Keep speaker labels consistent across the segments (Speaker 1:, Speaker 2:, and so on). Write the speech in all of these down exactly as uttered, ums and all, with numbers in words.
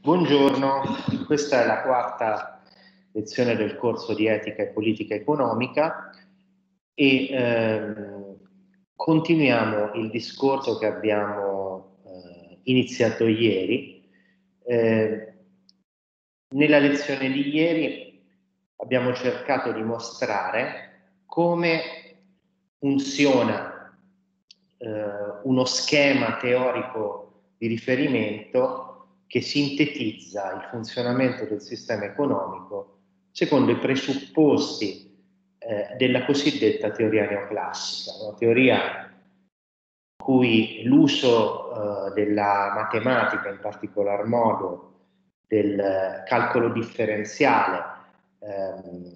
Speaker 1: Buongiorno, questa è la quarta lezione del corso di Etica e Politica Economica e ehm, continuiamo il discorso che abbiamo eh, iniziato ieri. Eh, nella lezione di ieri abbiamo cercato di mostrare come funziona eh, uno schema teorico di riferimento che sintetizza il funzionamento del sistema economico secondo i presupposti eh, della cosiddetta teoria neoclassica, una teoria in cui l'uso eh, della matematica, in particolar modo del calcolo differenziale, ehm,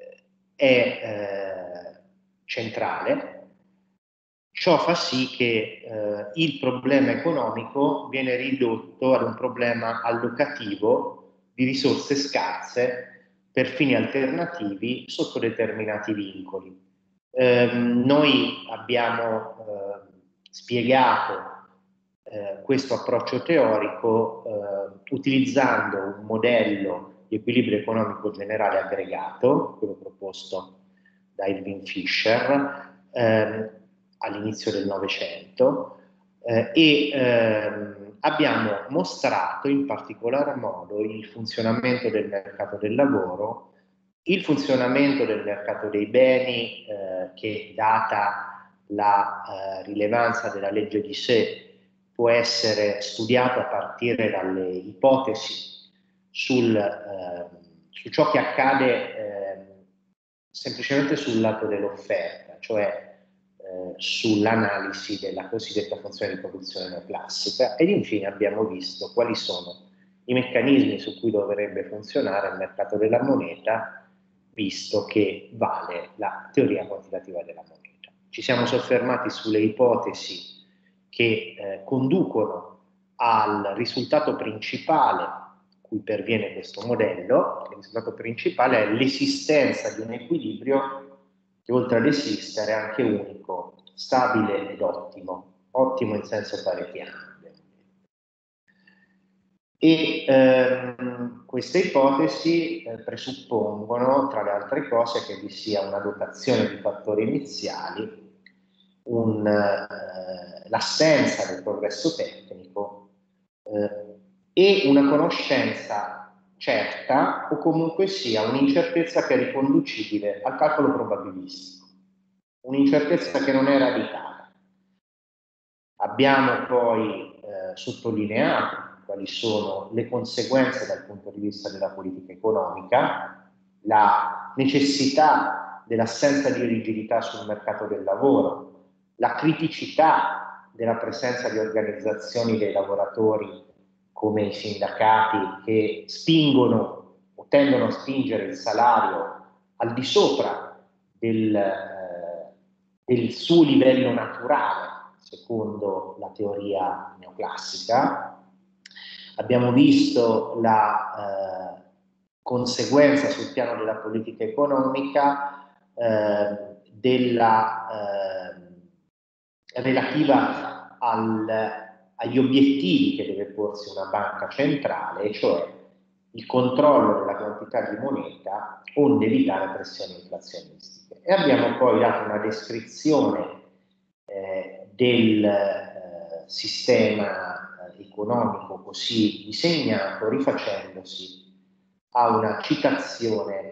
Speaker 1: è eh, centrale. Ciò fa sì che eh, il problema economico viene ridotto ad un problema allocativo di risorse scarse per fini alternativi sotto determinati vincoli. Eh, noi abbiamo eh, spiegato eh, questo approccio teorico eh, utilizzando un modello di equilibrio economico generale aggregato, quello proposto da Irving Fisher, eh, all'inizio del Novecento, eh, e ehm, abbiamo mostrato in particolar modo il funzionamento del mercato del lavoro, il funzionamento del mercato dei beni, eh, che data la eh, rilevanza della legge di sé può essere studiato a partire dalle ipotesi sul, eh, su ciò che accade eh, semplicemente sul lato dell'offerta, cioè eh, sull'analisi della cosiddetta funzione di produzione neoclassica, ed infine abbiamo visto quali sono i meccanismi su cui dovrebbe funzionare il mercato della moneta, visto che vale la teoria quantitativa della moneta. Ci siamo soffermati sulle ipotesi che eh, conducono al risultato principale cui perviene questo modello. Il risultato principale è l'esistenza di un equilibrio che oltre ad esistere è anche unico, stabile ed ottimo, ottimo in senso paretiano. E ehm, queste ipotesi eh, presuppongono, tra le altre cose, che vi sia una dotazione di fattori iniziali, un, eh, l'assenza del progresso tecnico eh, e una conoscenza certa, o comunque sia un'incertezza che è riconducibile al calcolo probabilistico, un'incertezza che non è radicata. Abbiamo poi eh, sottolineato quali sono le conseguenze dal punto di vista della politica economica, la necessità dell'assenza di rigidità sul mercato del lavoro, la criticità della presenza di organizzazioni dei lavoratori come i sindacati che spingono o tendono a spingere il salario al di sopra del, eh, del suo livello naturale, secondo la teoria neoclassica. Abbiamo visto la eh, conseguenza sul piano della politica economica eh, della eh, relativa al, agli obiettivi che deve porsi una banca centrale, e cioè il controllo della quantità di moneta onde evitare pressioni inflazionistiche. E abbiamo poi dato una descrizione eh, del eh, sistema eh, economico così disegnato, rifacendosi a una citazione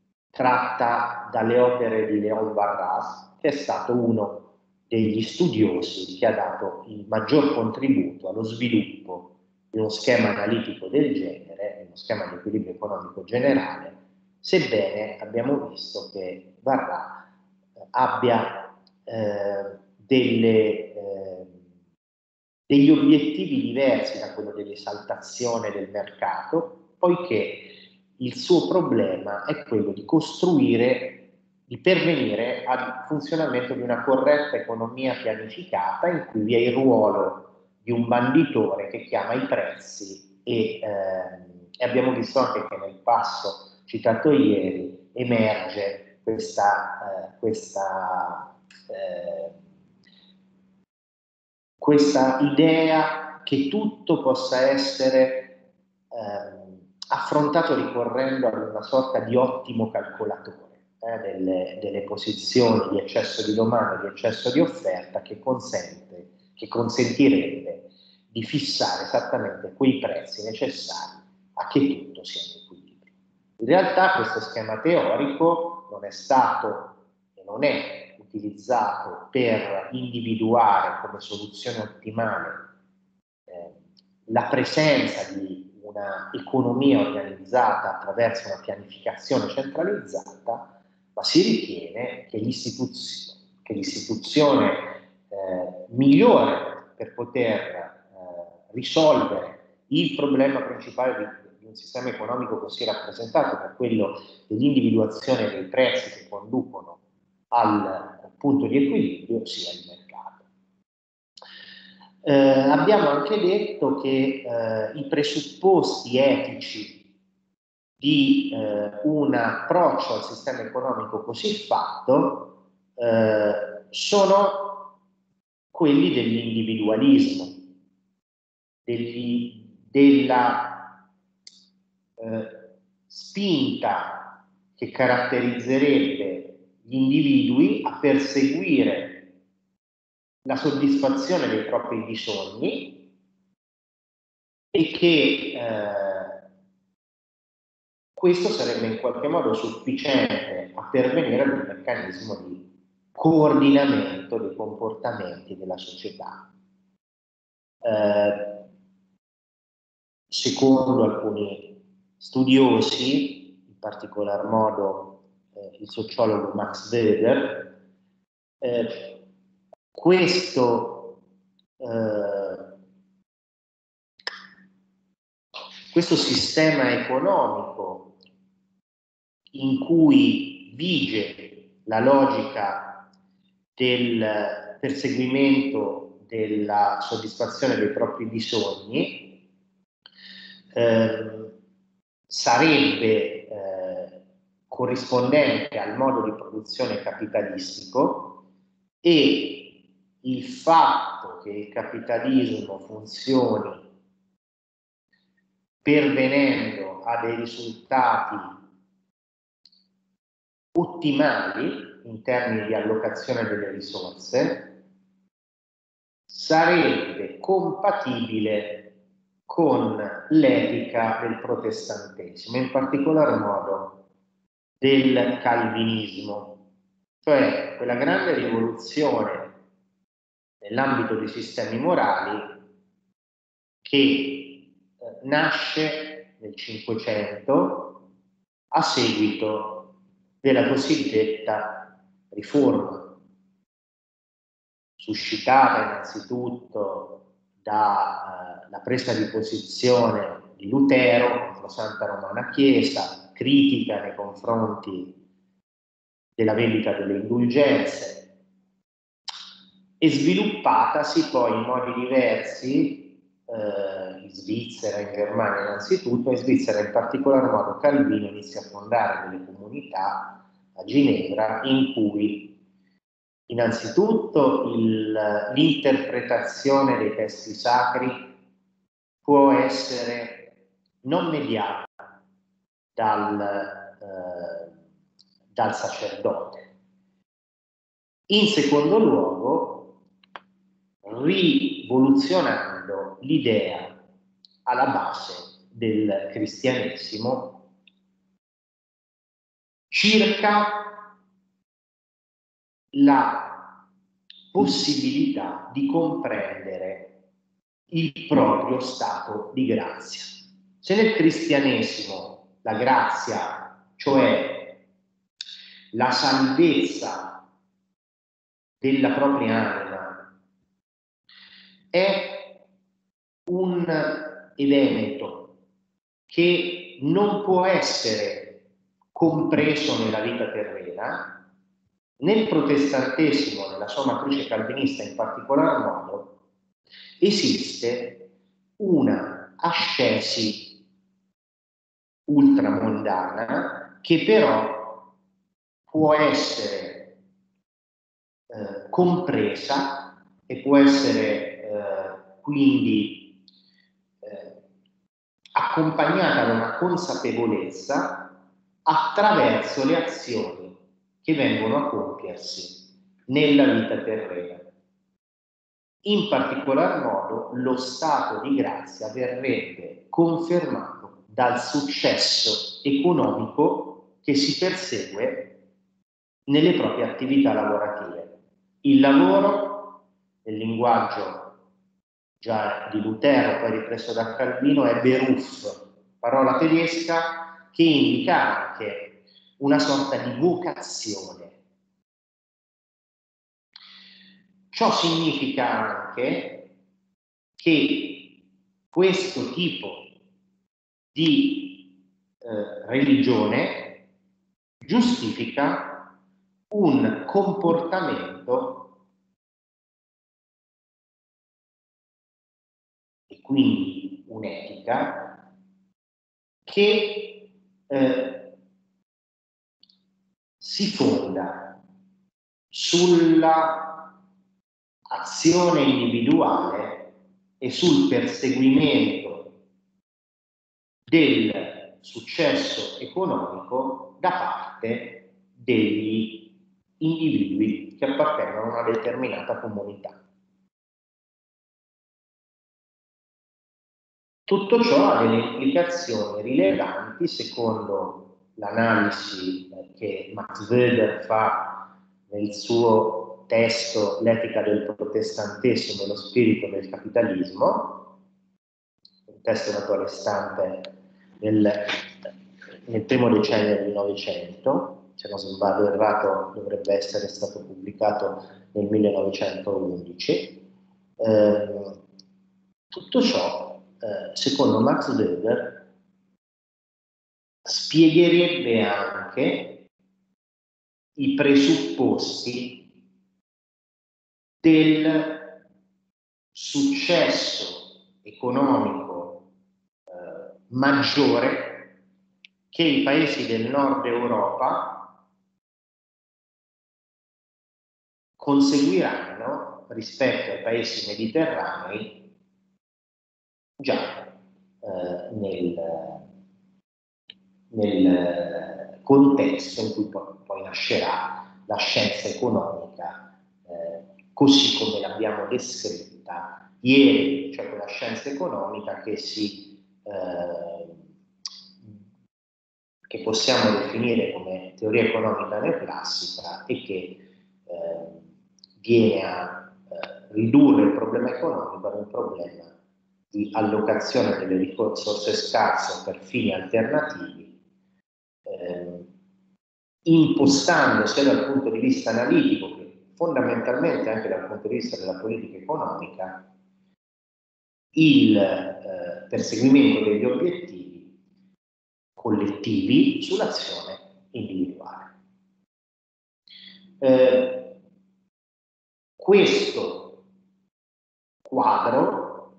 Speaker 1: tratta dalle opere di Léon Barras, che è stato uno degli studiosi che ha dato il maggior contributo allo sviluppo di uno schema analitico del genere, uno schema di equilibrio economico generale, sebbene abbiamo visto che Barras eh, abbia eh, delle, eh, degli obiettivi diversi da quello dell'esaltazione del mercato, poiché il suo problema è quello di costruire, di pervenire al funzionamento di una corretta economia pianificata in cui vi è il ruolo di un banditore che chiama i prezzi e, ehm, e abbiamo visto anche che nel passo citato ieri emerge questa, eh, questa, eh, questa idea che tutto possa essere ehm, affrontato ricorrendo ad una sorta di ottimo calcolatore eh, delle, delle posizioni di eccesso di domanda e di eccesso di offerta che consente, che consentirebbe di fissare esattamente quei prezzi necessari a che tutto sia in equilibrio. In realtà questo schema teorico non è stato e non è utilizzato per individuare come soluzione ottimale eh, la presenza di una economia organizzata attraverso una pianificazione centralizzata, ma si ritiene che l'istituzione, che l'istituzione eh, migliore per poter eh, risolvere il problema principale di, di un sistema economico così rappresentato, che è quello dell'individuazione dei prezzi che conducono al punto di equilibrio, sia il mercato. Eh, abbiamo anche detto che eh, i presupposti etici di eh, un approccio al sistema economico così fatto eh, sono quelli dell'individualismo, degli, della eh, spinta che caratterizzerebbe gli individui a perseguire la soddisfazione dei propri bisogni e che eh, questo sarebbe in qualche modo sufficiente a pervenire ad un meccanismo di coordinamento dei comportamenti della società. Eh, secondo alcuni studiosi, in particolar modo eh, il sociologo Max Weber, eh, questo, eh, questo sistema economico in cui vige la logica del perseguimento della soddisfazione dei propri bisogni eh, sarebbe eh, corrispondente al modo di produzione capitalistico, e il fatto che il capitalismo funzioni pervenendo a dei risultati ottimali in termini di allocazione delle risorse sarebbe compatibile con l'etica del protestantesimo, in particolar modo del calvinismo, cioè quella grande rivoluzione nell'ambito dei sistemi morali che eh, nasce nel Cinquecento a seguito della cosiddetta riforma, suscitata innanzitutto dalla eh, presa di posizione di Lutero contro Santa Romana Chiesa, critica nei confronti della vendita delle indulgenze, e sviluppatasi poi in modi diversi eh, in Svizzera, in Germania innanzitutto. In Svizzera in particolar modo Calvino inizia a fondare delle comunità a Ginevra in cui innanzitutto l'interpretazione dei testi sacri può essere non mediata dal, eh, dal sacerdote. In secondo luogo, rivoluzionando l'idea alla base del cristianesimo circa la possibilità di comprendere il proprio stato di grazia. Se nel cristianesimo la grazia, cioè la salvezza della propria anima, è un evento che non può essere compreso nella vita terrena, nel protestantesimo, nella sua matrice calvinista in particolar modo, esiste una ascesi ultramondana che però può essere eh, compresa e può essere eh, quindi eh, accompagnata da una consapevolezza attraverso le azioni che vengono a compiersi nella vita terrena. In particolar modo, lo stato di grazia verrebbe confermato dal successo economico che si persegue nelle proprie attività lavorative. Il lavoro, nel linguaggio già di Lutero, poi ripreso da Calvino, è Beruf, parola tedesca che indica anche una sorta di vocazione. Ciò significa anche che questo tipo di eh, religione giustifica un comportamento e quindi un'etica che eh, si fonda sulla azione individuale e sul perseguimento del successo economico da parte degli individui che appartengono a una determinata comunità. Tutto ciò ha delle implicazioni rilevanti secondo l'analisi che Max Weber fa nel suo testo L'etica del protestantesimo e lo spirito del capitalismo, un testo nato all'estante nel, nel primo decennio del Novecento, se non sbaglio errato dovrebbe essere stato pubblicato nel millenovecentoundici. Eh, tutto ciò, eh, secondo Max Weber, spiegherebbe anche i presupposti del successo economico eh, maggiore che i paesi del nord Europa conseguiranno rispetto ai paesi mediterranei già eh, nel, nel contesto in cui poi, poi nascerà la scienza economica eh, così come l'abbiamo descritta ieri, cioè quella scienza economica che si eh, che possiamo definire come teoria economica neoclassica e che eh, viene a eh, ridurre il problema economico ad un problema di allocazione delle risorse scarse per fini alternativi, eh, impostando sia dal punto di vista analitico che fondamentalmente anche dal punto di vista della politica economica il eh, perseguimento degli obiettivi collettivi sull'azione individuale. Eh, questo quadro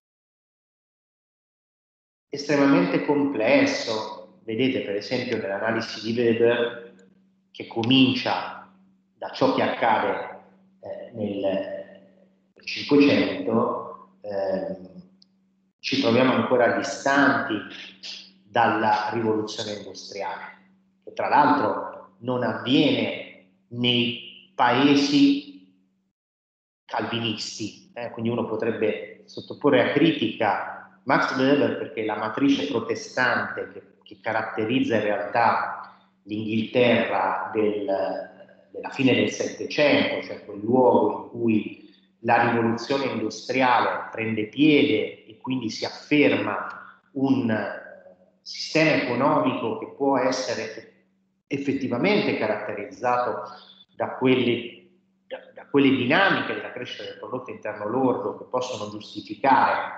Speaker 1: estremamente complesso, vedete per esempio nell'analisi di Weber che comincia da ciò che accade eh, nel Cinquecento, eh, ci troviamo ancora distanti dalla rivoluzione industriale, che tra l'altro non avviene nei paesi calvinisti, eh, quindi uno potrebbe sottoporre a critica Max Weber perché la matrice protestante che, che caratterizza in realtà l'Inghilterra del, della fine del Settecento, cioè quel luogo in cui la rivoluzione industriale prende piede e quindi si afferma un sistema economico che può essere effettivamente caratterizzato da quelle, da, da quelle dinamiche della crescita del prodotto interno lordo che possono giustificare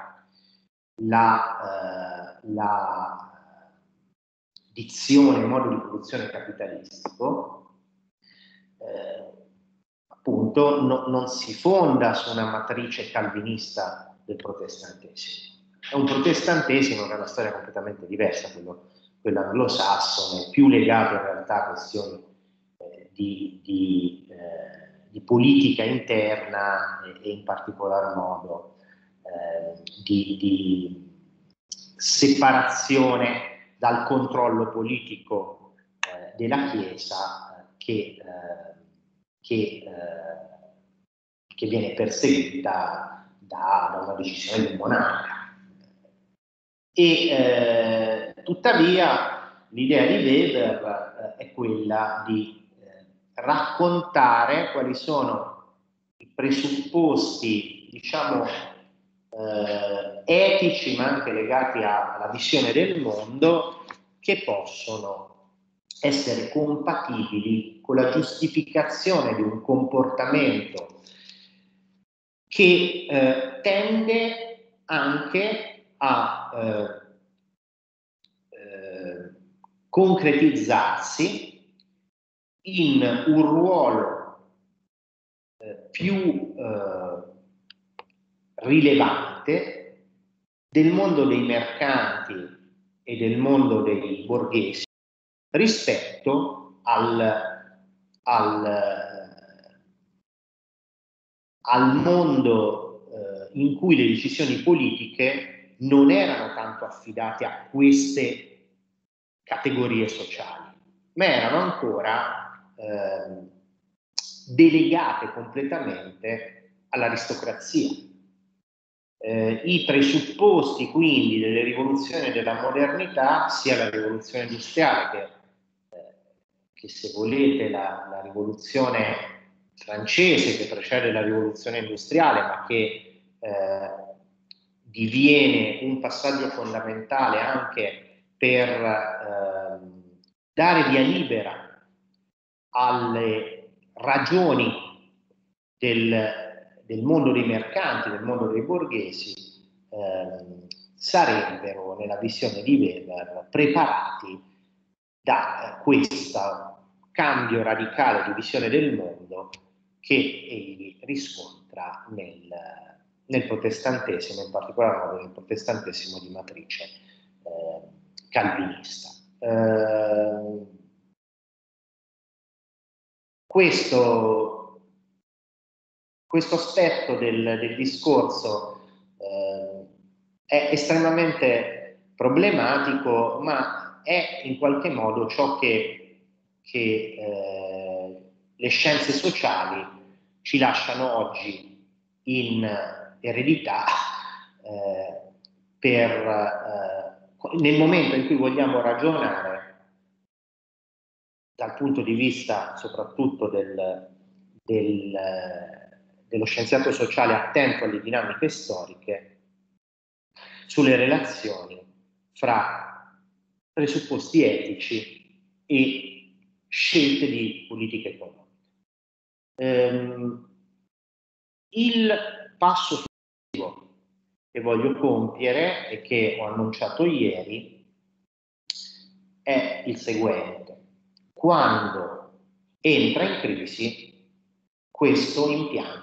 Speaker 1: la, eh, la dizione, il modo di produzione capitalistico, eh, appunto no, non si fonda su una matrice calvinista del protestantesimo. È un protestantesimo che ha una storia completamente diversa, quello, quello anglosassone, più legato in realtà a questioni eh, di, di, eh, di politica interna e, e in particolar modo eh, di, di separazione dal controllo politico eh, della Chiesa eh, che, eh, che, eh, che viene perseguita da, da una decisione del monarca. E eh, tuttavia l'idea di Weber eh, è quella di eh, raccontare quali sono i presupposti, diciamo, eh, etici, ma anche legati a, alla visione del mondo, che possono essere compatibili con la giustificazione di un comportamento che eh, tende anche a eh, eh, concretizzarsi in un ruolo eh, più eh, rilevante del mondo dei mercanti e del mondo dei borghesi rispetto al, al, al mondo eh, in cui le decisioni politiche non erano tanto affidate a queste categorie sociali, ma erano ancora eh, delegate completamente all'aristocrazia. Eh, I presupposti quindi delle rivoluzioni della modernità, sia la rivoluzione industriale che, eh, che se volete la, la rivoluzione francese che precede la rivoluzione industriale, ma che eh, diviene un passaggio fondamentale anche per eh, dare via libera alle ragioni del del mondo dei mercanti, del mondo dei borghesi, ehm, sarebbero, nella visione di Weber, preparati da eh, questo cambio radicale di visione del mondo che egli riscontra nel, nel protestantesimo, in particolar modo nel protestantesimo di matrice eh, calvinista. Eh, questo Questo aspetto del, del discorso eh, è estremamente problematico, ma è in qualche modo ciò che, che eh, le scienze sociali ci lasciano oggi in eredità eh, per, eh, nel momento in cui vogliamo ragionare dal punto di vista soprattutto del, del dello scienziato sociale attento alle dinamiche storiche, sulle relazioni fra presupposti etici e scelte di politica economica. Ehm, il passo successivo che voglio compiere e che ho annunciato ieri è il seguente. Quando entra in crisi questo impianto,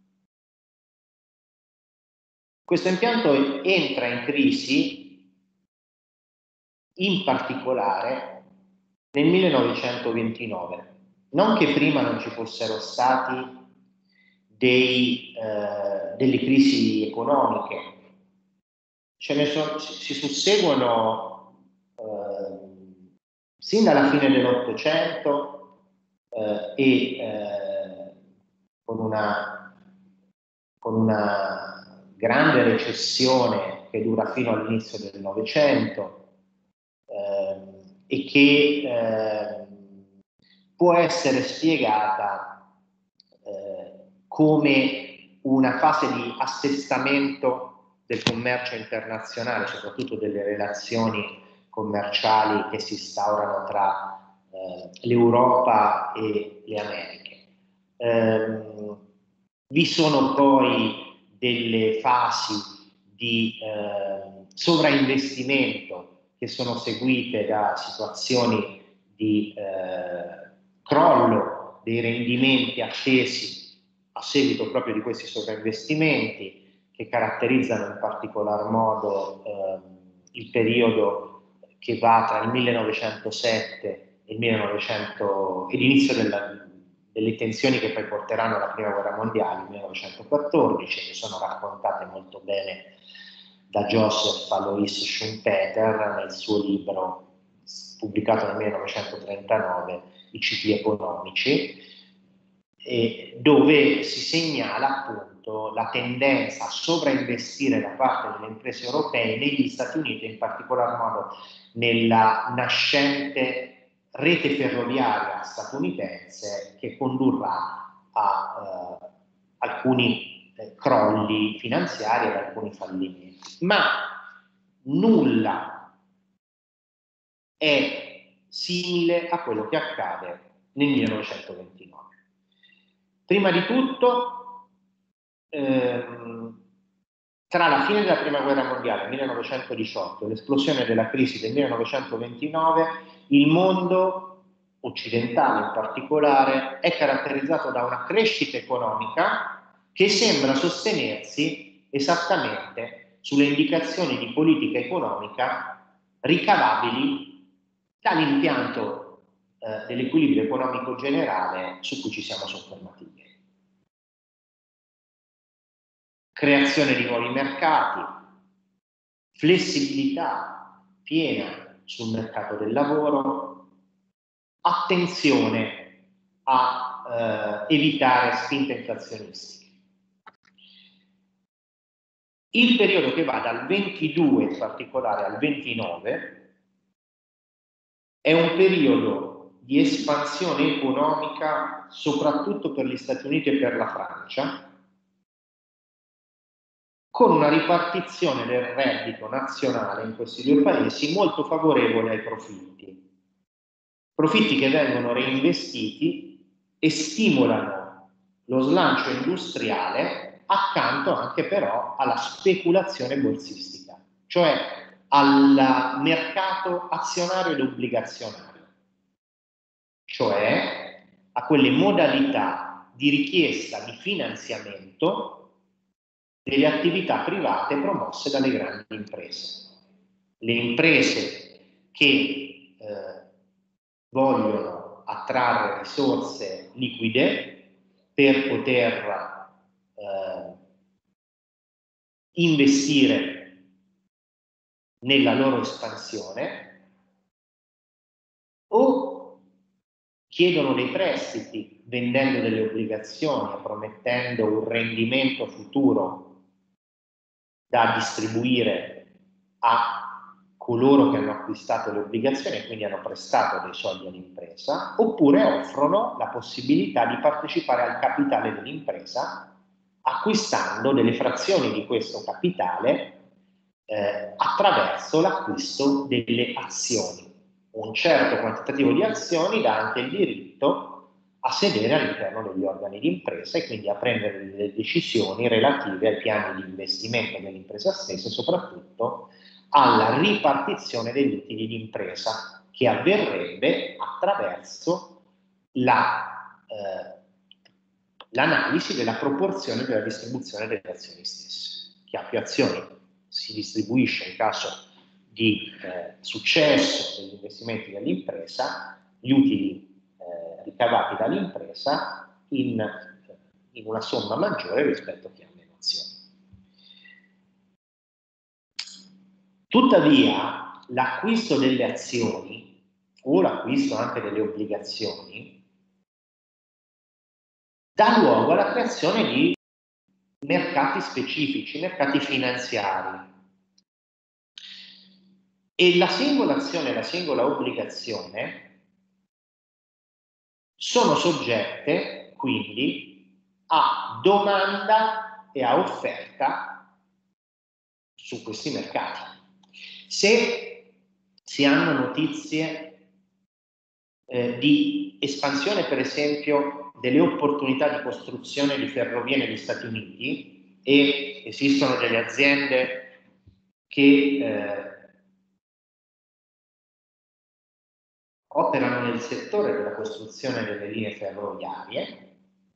Speaker 1: Questo impianto entra in crisi in particolare nel millenovecentoventinove. Non che prima non ci fossero stati dei, eh, delle crisi economiche, ce ne sono, si susseguono eh, sin dalla fine dell'Ottocento eh, e eh, con una, con una grande recessione che dura fino all'inizio del Novecento ehm, e che eh, può essere spiegata eh, come una fase di assestamento del commercio internazionale, soprattutto delle relazioni commerciali che si instaurano tra eh, l'Europa e le Americhe. Eh, vi sono poi delle fasi di eh, sovrainvestimento che sono seguite da situazioni di eh, crollo dei rendimenti attesi a seguito proprio di questi sovrainvestimenti che caratterizzano in particolar modo eh, il periodo che va tra il millenovecentosette e il millenovecento e l'inizio della delle tensioni che poi porteranno alla prima guerra mondiale, il millenovecentoquattordici, che sono raccontate molto bene da Joseph Alois Schumpeter nel suo libro pubblicato nel millenovecentotrentanove, I cicli economici, eh, dove si segnala appunto la tendenza a sovrainvestire da parte delle imprese europee negli Stati Uniti, in particolar modo nella nascente rete ferroviaria statunitense, che condurrà a eh, alcuni eh, crolli finanziari e ad alcuni fallimenti. Ma nulla è simile a quello che accade nel millenovecentoventinove. Prima di tutto, ehm, tra la fine della Prima Guerra Mondiale, millenovecentodiciotto, e l'esplosione della crisi del millenovecentoventinove, il mondo occidentale in particolare è caratterizzato da una crescita economica che sembra sostenersi esattamente sulle indicazioni di politica economica ricavabili dall'impianto eh, dell'equilibrio economico generale su cui ci siamo soffermati ieri. Creazione di nuovi mercati, flessibilità piena sul mercato del lavoro, attenzione a eh, evitare spinte inflazionistiche. Il periodo che va dal ventidue in particolare al ventinove è un periodo di espansione economica soprattutto per gli Stati Uniti e per la Francia, con una ripartizione del reddito nazionale in questi due paesi molto favorevole ai profitti. Profitti che vengono reinvestiti e stimolano lo slancio industriale accanto anche però alla speculazione borsistica, cioè al mercato azionario ed obbligazionario, cioè a quelle modalità di richiesta di finanziamento delle attività private promosse dalle grandi imprese. Le imprese che eh, vogliono attrarre risorse liquide per poter eh, investire nella loro espansione o chiedono dei prestiti vendendo delle obbligazioni e promettendo un rendimento futuro da distribuire a coloro che hanno acquistato le obbligazioni e quindi hanno prestato dei soldi all'impresa, oppure offrono la possibilità di partecipare al capitale dell'impresa acquistando delle frazioni di questo capitale eh, attraverso l'acquisto delle azioni. Un certo quantitativo di azioni dà anche il diritto a sedere all'interno degli organi di impresa e quindi a prendere delle decisioni relative ai piani di investimento dell'impresa stessa e soprattutto alla ripartizione degli utili di impresa che avverrebbe attraverso la, eh, l'analisi della proporzione della distribuzione delle azioni stesse. Chi ha più azioni si distribuisce in caso di eh, successo degli investimenti dell'impresa, gli utili eh, ricavati dall'impresa in, in una somma maggiore rispetto a chi ha meno azioni. Tuttavia, l'acquisto delle azioni o l'acquisto anche delle obbligazioni dà luogo alla creazione di mercati specifici, mercati finanziari. E la singola azione e la singola obbligazione sono soggette quindi a domanda e a offerta su questi mercati. Se si hanno notizie eh, di espansione, per esempio, delle opportunità di costruzione di ferrovie negli Stati Uniti e esistono delle aziende che eh, operano nel settore della costruzione delle linee ferroviarie,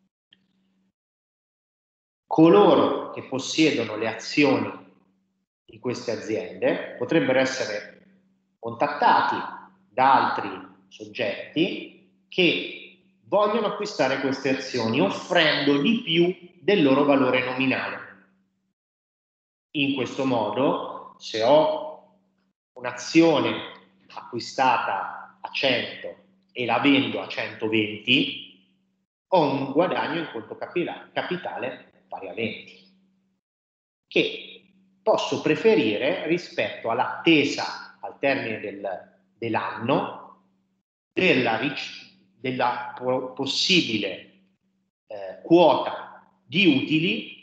Speaker 1: coloro che possiedono le azioni di queste aziende potrebbero essere contattati da altri soggetti che vogliono acquistare queste azioni offrendo di più del loro valore nominale. In questo modo, se ho un'azione acquistata a cento e la vendo a centoventi, ho un guadagno in conto capitale pari a venti, che posso preferire rispetto all'attesa al termine del, dell'anno della, della possibile eh, quota di utili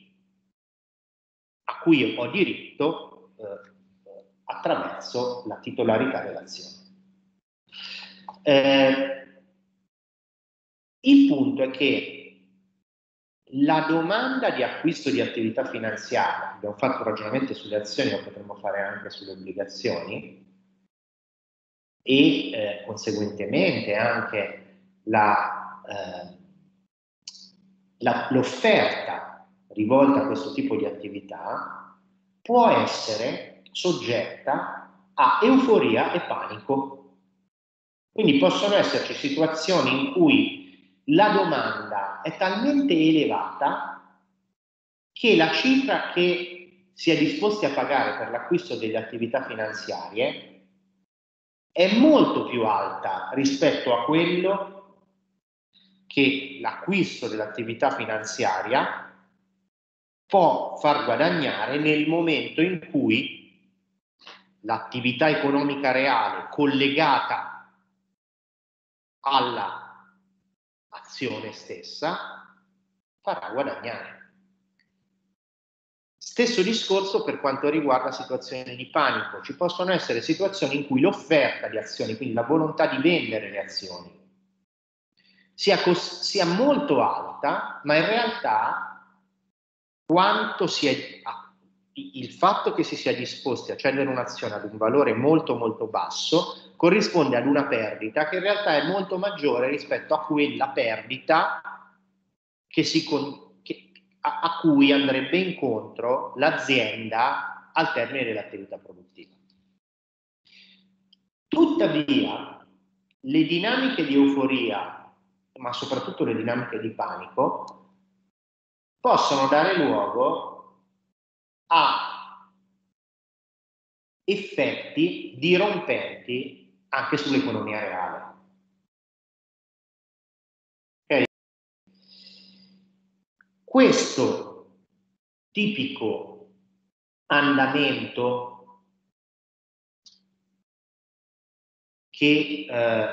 Speaker 1: a cui ho diritto eh, attraverso la titolarità dell'azione. Eh, il punto è che la domanda di acquisto di attività finanziaria, abbiamo fatto un ragionamento sulle azioni, lo potremmo fare anche sulle obbligazioni, e eh, conseguentemente anche la, eh, la, l'offerta rivolta a questo tipo di attività può essere soggetta a euforia e panico. Quindi possono esserci situazioni in cui la domanda è talmente elevata che la cifra che si è disposti a pagare per l'acquisto delle attività finanziarie è molto più alta rispetto a quello che l'acquisto dell'attività finanziaria può far guadagnare nel momento in cui l'attività economica reale collegata alla azione stessa farà guadagnare. Stesso discorso per quanto riguarda situazioni di panico. Ci possono essere situazioni in cui l'offerta di azioni, quindi la volontà di vendere le azioni, sia, sia molto alta, ma in realtà quanto si è, il fatto che si sia disposti a cedere un'azione ad un valore molto molto basso corrisponde ad una perdita che in realtà è molto maggiore rispetto a quella perdita che si che, a, a cui andrebbe incontro l'azienda al termine dell'attività produttiva. Tuttavia, le dinamiche di euforia, ma soprattutto le dinamiche di panico, possono dare luogo a effetti dirompenti anche sull'economia reale. Okay? Questo tipico andamento che eh,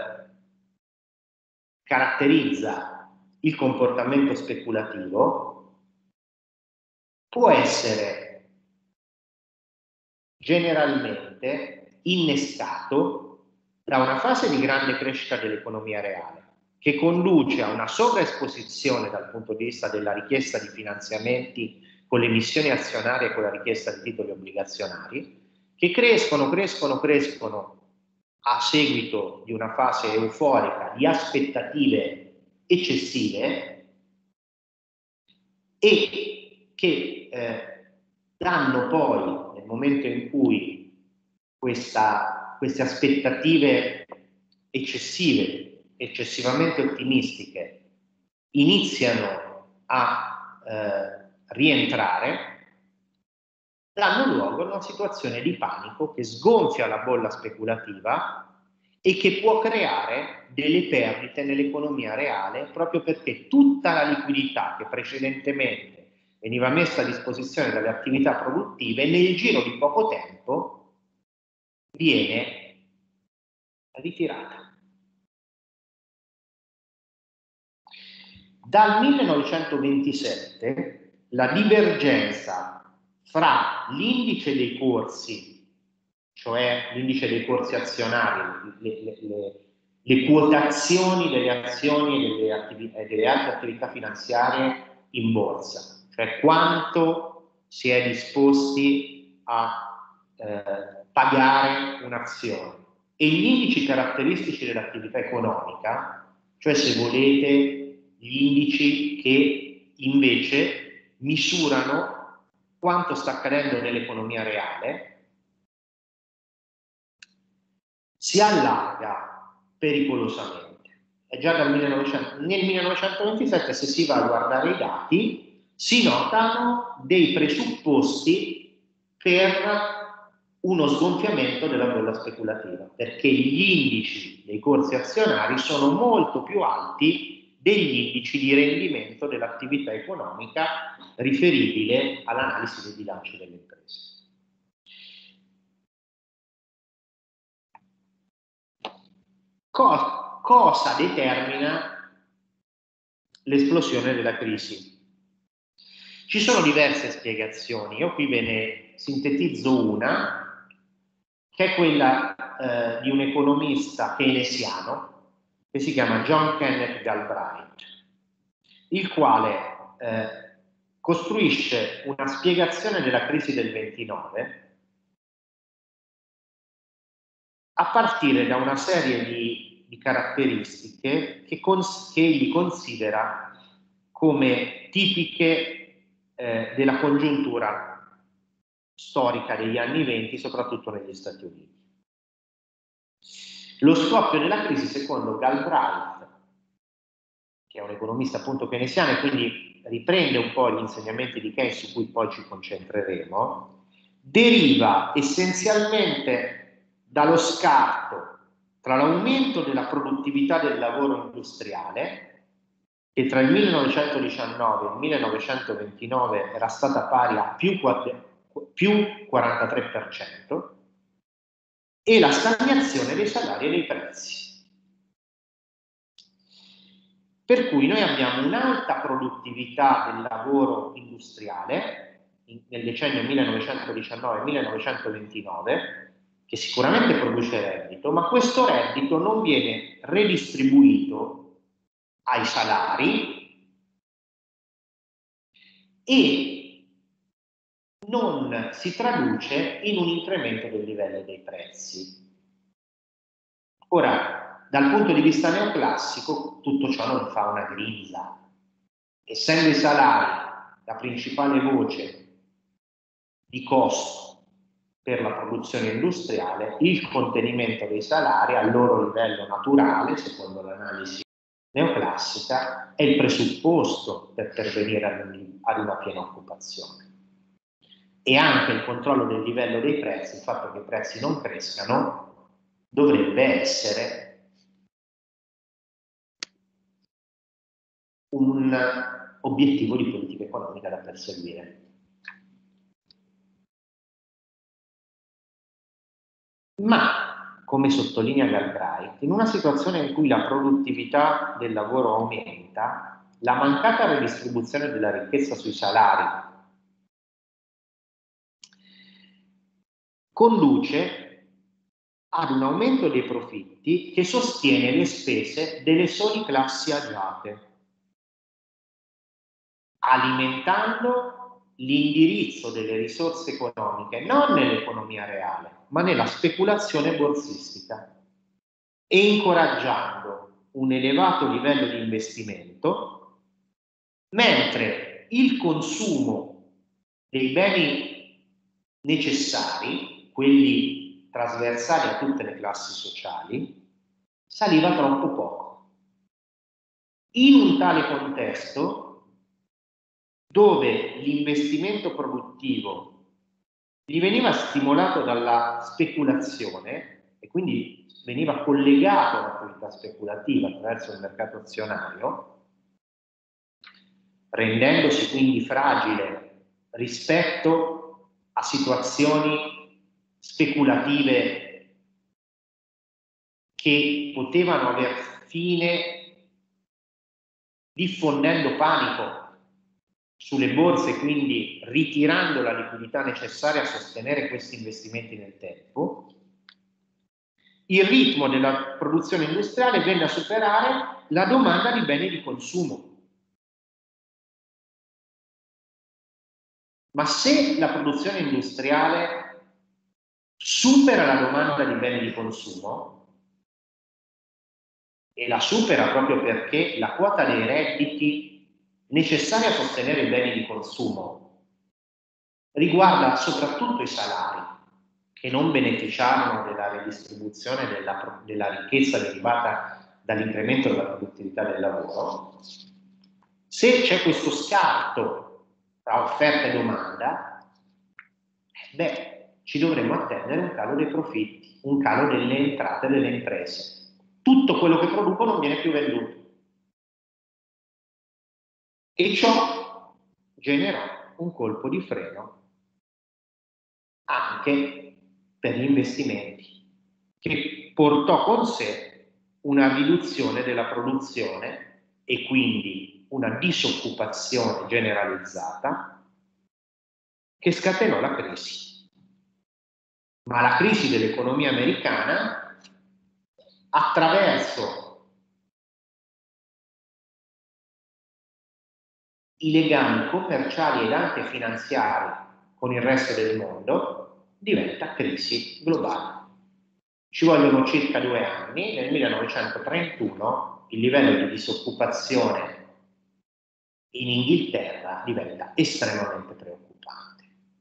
Speaker 1: caratterizza il comportamento speculativo può essere generalmente innescato da una fase di grande crescita dell'economia reale, che conduce a una sovraesposizione dal punto di vista della richiesta di finanziamenti con le emissioni azionarie e con la richiesta di titoli obbligazionari, che crescono, crescono, crescono a seguito di una fase euforica di aspettative eccessive e che eh, danno poi, nel momento in cui questa, queste aspettative eccessive, eccessivamente ottimistiche, iniziano a eh, rientrare, danno luogo a una situazione di panico che sgonfia la bolla speculativa e che può creare delle perdite nell'economia reale, proprio perché tutta la liquidità che precedentemente veniva messa a disposizione dalle attività produttive nel giro di poco tempo viene ritirata. Dal millenovecentoventisette la divergenza fra l'indice dei corsi, cioè l'indice dei corsi azionari, le, le, le, le quotazioni delle azioni e delle, attività, delle altre attività finanziarie in borsa, cioè quanto si è disposti a eh, pagare un'azione, e gli indici caratteristici dell'attività economica, cioè se volete gli indici che invece misurano quanto sta accadendo nell'economia reale, si allarga pericolosamente. È già dal millenovecento, nel millenovecentoventisette, se si va a guardare i dati, si notano dei presupposti per uno sgonfiamento della bolla speculativa, perché gli indici dei corsi azionari sono molto più alti degli indici di rendimento dell'attività economica riferibile all'analisi dei bilanci delle imprese. Co- cosa determina l'esplosione della crisi? Ci sono diverse spiegazioni, io qui ve ne sintetizzo una, che è quella eh, di un economista keynesiano che si chiama John Kenneth Galbraith, il quale eh, costruisce una spiegazione della crisi del ventinove a partire da una serie di, di caratteristiche che, cons- che egli considera come tipiche eh, della congiuntura storica degli anni venti, soprattutto negli Stati Uniti. Lo scoppio della crisi, secondo Galbraith, che è un economista appunto keynesiano e quindi riprende un po' gli insegnamenti di Keynes su cui poi ci concentreremo, deriva essenzialmente dallo scarto tra l'aumento della produttività del lavoro industriale, che tra il millenovecentodiciannove e il millenovecentoventinove era stata pari a più, più quarantatré per cento, e la stagnazione dei salari e dei prezzi. Per cui noi abbiamo un'alta produttività del lavoro industriale nel decennio millenovecentodiciannove millenovecentoventinove, che sicuramente produce reddito, ma questo reddito non viene redistribuito ai salari e non si traduce in un incremento del livello dei prezzi. Ora, dal punto di vista neoclassico, tutto ciò non fa una grinza. Essendo i salari la principale voce di costo per la produzione industriale, il contenimento dei salari al loro livello naturale, secondo l'analisi neoclassica, è il presupposto per pervenire ad una piena occupazione. E anche il controllo del livello dei prezzi, il fatto che i prezzi non crescano, dovrebbe essere un obiettivo di politica economica da perseguire. Ma, come sottolinea Galbraith, in una situazione in cui la produttività del lavoro aumenta, la mancata redistribuzione della ricchezza sui salari conduce ad un aumento dei profitti che sostiene le spese delle sole classi agiate, alimentando l'indirizzo delle risorse economiche non nell'economia reale, ma nella speculazione borsistica e incoraggiando un elevato livello di investimento, mentre il consumo dei beni necessari, quelli trasversali a tutte le classi sociali, saliva troppo poco. In un tale contesto, dove l'investimento produttivo gli veniva stimolato dalla speculazione e quindi veniva collegato all'attività speculativa attraverso il mercato azionario, rendendosi quindi fragile rispetto a situazioni speculative che potevano aver fine diffondendo panico sulle borse, quindi ritirando la liquidità necessaria a sostenere questi investimenti nel tempo, il ritmo della produzione industriale venne a superare la domanda di beni di consumo. Ma se la produzione industriale supera la domanda di beni di consumo, e la supera proprio perché la quota dei redditi necessaria a sostenere i beni di consumo riguarda soprattutto i salari, che non beneficiarono della redistribuzione della, della ricchezza derivata dall'incremento della produttività del lavoro. Se c'è questo scarto tra offerta e domanda, beh, ci dovremmo attendere un calo dei profitti, un calo delle entrate delle imprese. Tutto quello che producono non viene più venduto. E ciò generò un colpo di freno anche per gli investimenti, che portò con sé una riduzione della produzione e quindi una disoccupazione generalizzata che scatenò la crisi. Ma la crisi dell'economia americana, attraverso i legami commerciali ed anche finanziari con il resto del mondo, diventa crisi globale. Ci vogliono circa due anni, nel millenovecentotrentuno il livello di disoccupazione in Inghilterra diventa estremamente preoccupante.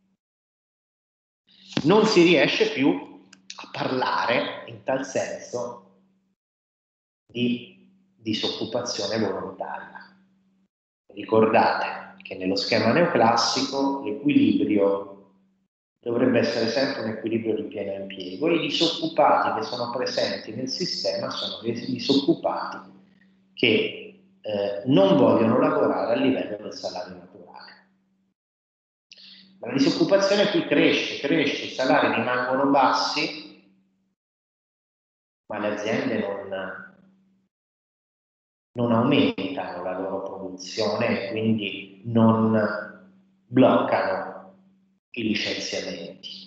Speaker 1: Non si riesce più a parlare in tal senso di disoccupazione volontaria. Ricordate che nello schema neoclassico l'equilibrio dovrebbe essere sempre un equilibrio di pieno impiego e i disoccupati che sono presenti nel sistema sono dei disoccupati che eh, non vogliono lavorare a livello del salario naturale. Ma la disoccupazione qui cresce, cresce, i salari rimangono bassi, ma le aziende non, non aumentano la loro produzione e quindi non bloccano i licenziamenti.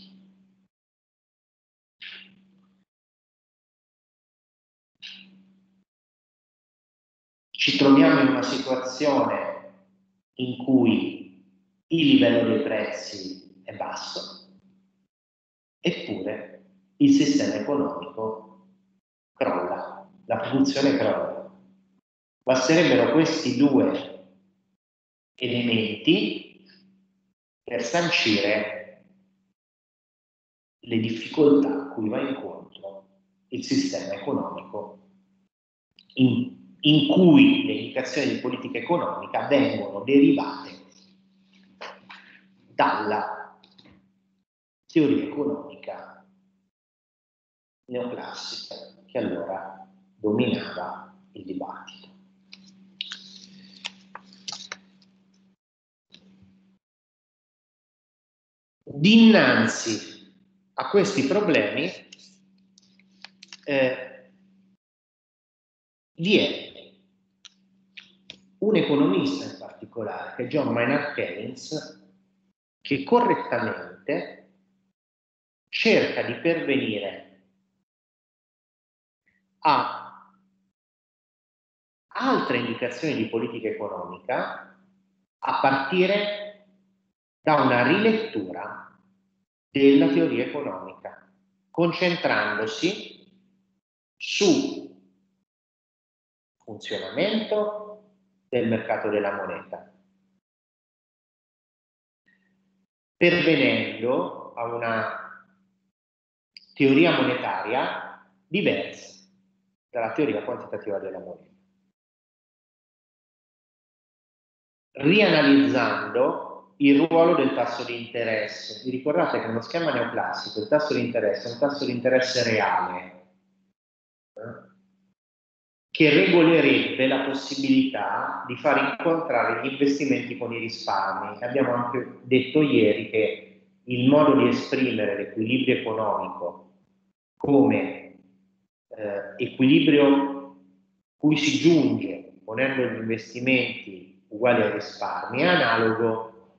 Speaker 1: Ci troviamo in una situazione in cui il livello dei prezzi è basso, eppure il sistema economico crolla, la produzione crolla. Basterebbero questi due elementi per sancire le difficoltà a cui va incontro il sistema economico in in cui le indicazioni di politica economica vengono derivate dalla teoria economica neoclassica che allora dominava il dibattito. Dinanzi a questi problemi eh, vi è un economista in particolare, che è John Maynard Keynes, che correttamente cerca di pervenire a altre indicazioni di politica economica a partire da una rilettura della teoria economica, concentrandosi su funzionamento del mercato della moneta, pervenendo a una teoria monetaria diversa dalla teoria quantitativa della moneta, rianalizzando il ruolo del tasso di interesse. Vi ricordate che nello schema neoclassico il tasso di interesse è un tasso di interesse reale, eh, che regolerebbe la possibilità di far incontrare gli investimenti con i risparmi. Abbiamo anche detto ieri che il modo di esprimere l'equilibrio economico come eh, equilibrio cui si giunge ponendo gli investimenti uguali ai risparmi è analogo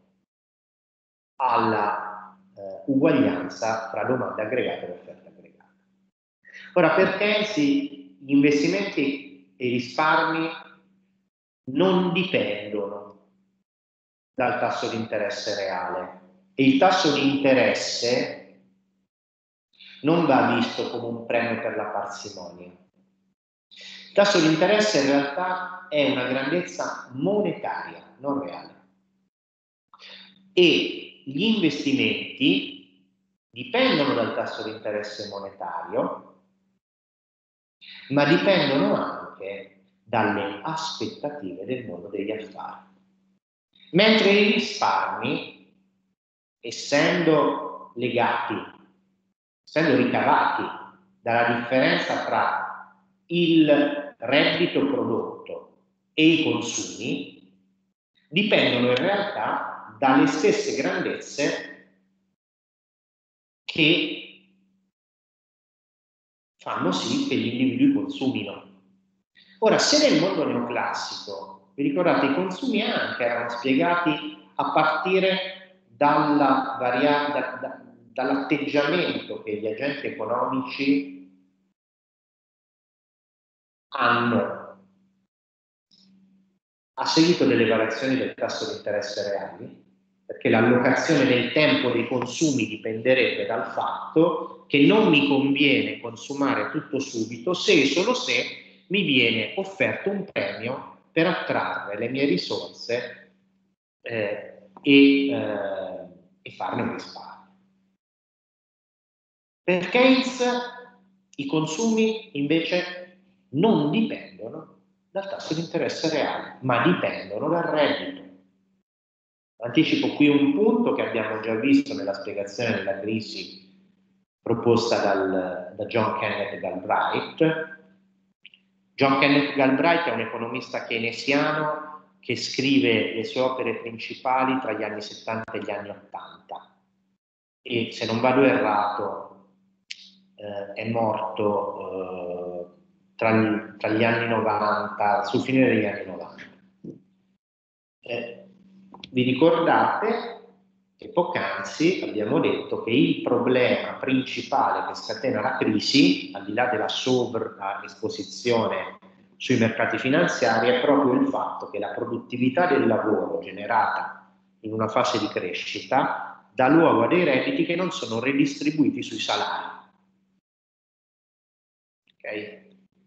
Speaker 1: alla eh, uguaglianza tra domanda aggregata e offerta aggregata. Ora, perché si, gli investimenti e i risparmi non dipendono dal tasso di interesse reale e il tasso di interesse non va visto come un premio per la parsimonia. Il tasso di interesse in realtà è una grandezza monetaria, non reale. E gli investimenti dipendono dal tasso di interesse monetario, ma dipendono anche dalle aspettative del mondo degli affari. Mentre i risparmi, essendo essendo legati, essendo ricavati dalla differenza tra il reddito prodotto e i consumi, dipendono in realtà dalle stesse grandezze che fanno sì che gli individui consumino. Ora, se nel mondo neoclassico, vi ricordate, i consumi anche erano spiegati a partire dalla varia- da, da, dall'atteggiamento che gli agenti economici hanno a seguito delle variazioni del tasso di interesse reali, perché l'allocazione nel tempo dei consumi dipenderebbe dal fatto che non mi conviene consumare tutto subito se e solo se mi viene offerto un premio per attrarre le mie risorse eh, e, eh, e farne un risparmio. Per Keynes i consumi invece non dipendono dal tasso di interesse reale, ma dipendono dal reddito. Anticipo qui un punto che abbiamo già visto nella spiegazione della crisi proposta dal, da John Kenneth Galbraith. John Kenneth Galbraith è un economista keynesiano che scrive le sue opere principali tra gli anni settanta e gli anni ottanta e, se non vado errato, eh, è morto eh, tra, gli, tra gli anni novanta, sul finire degli anni novanta. Eh, vi ricordate che poc'anzi abbiamo detto che il problema principale che scatena la crisi, al di là della sovraesposizione sui mercati finanziari, è proprio il fatto che la produttività del lavoro generata in una fase di crescita dà luogo a dei redditi che non sono redistribuiti sui salari. Ok?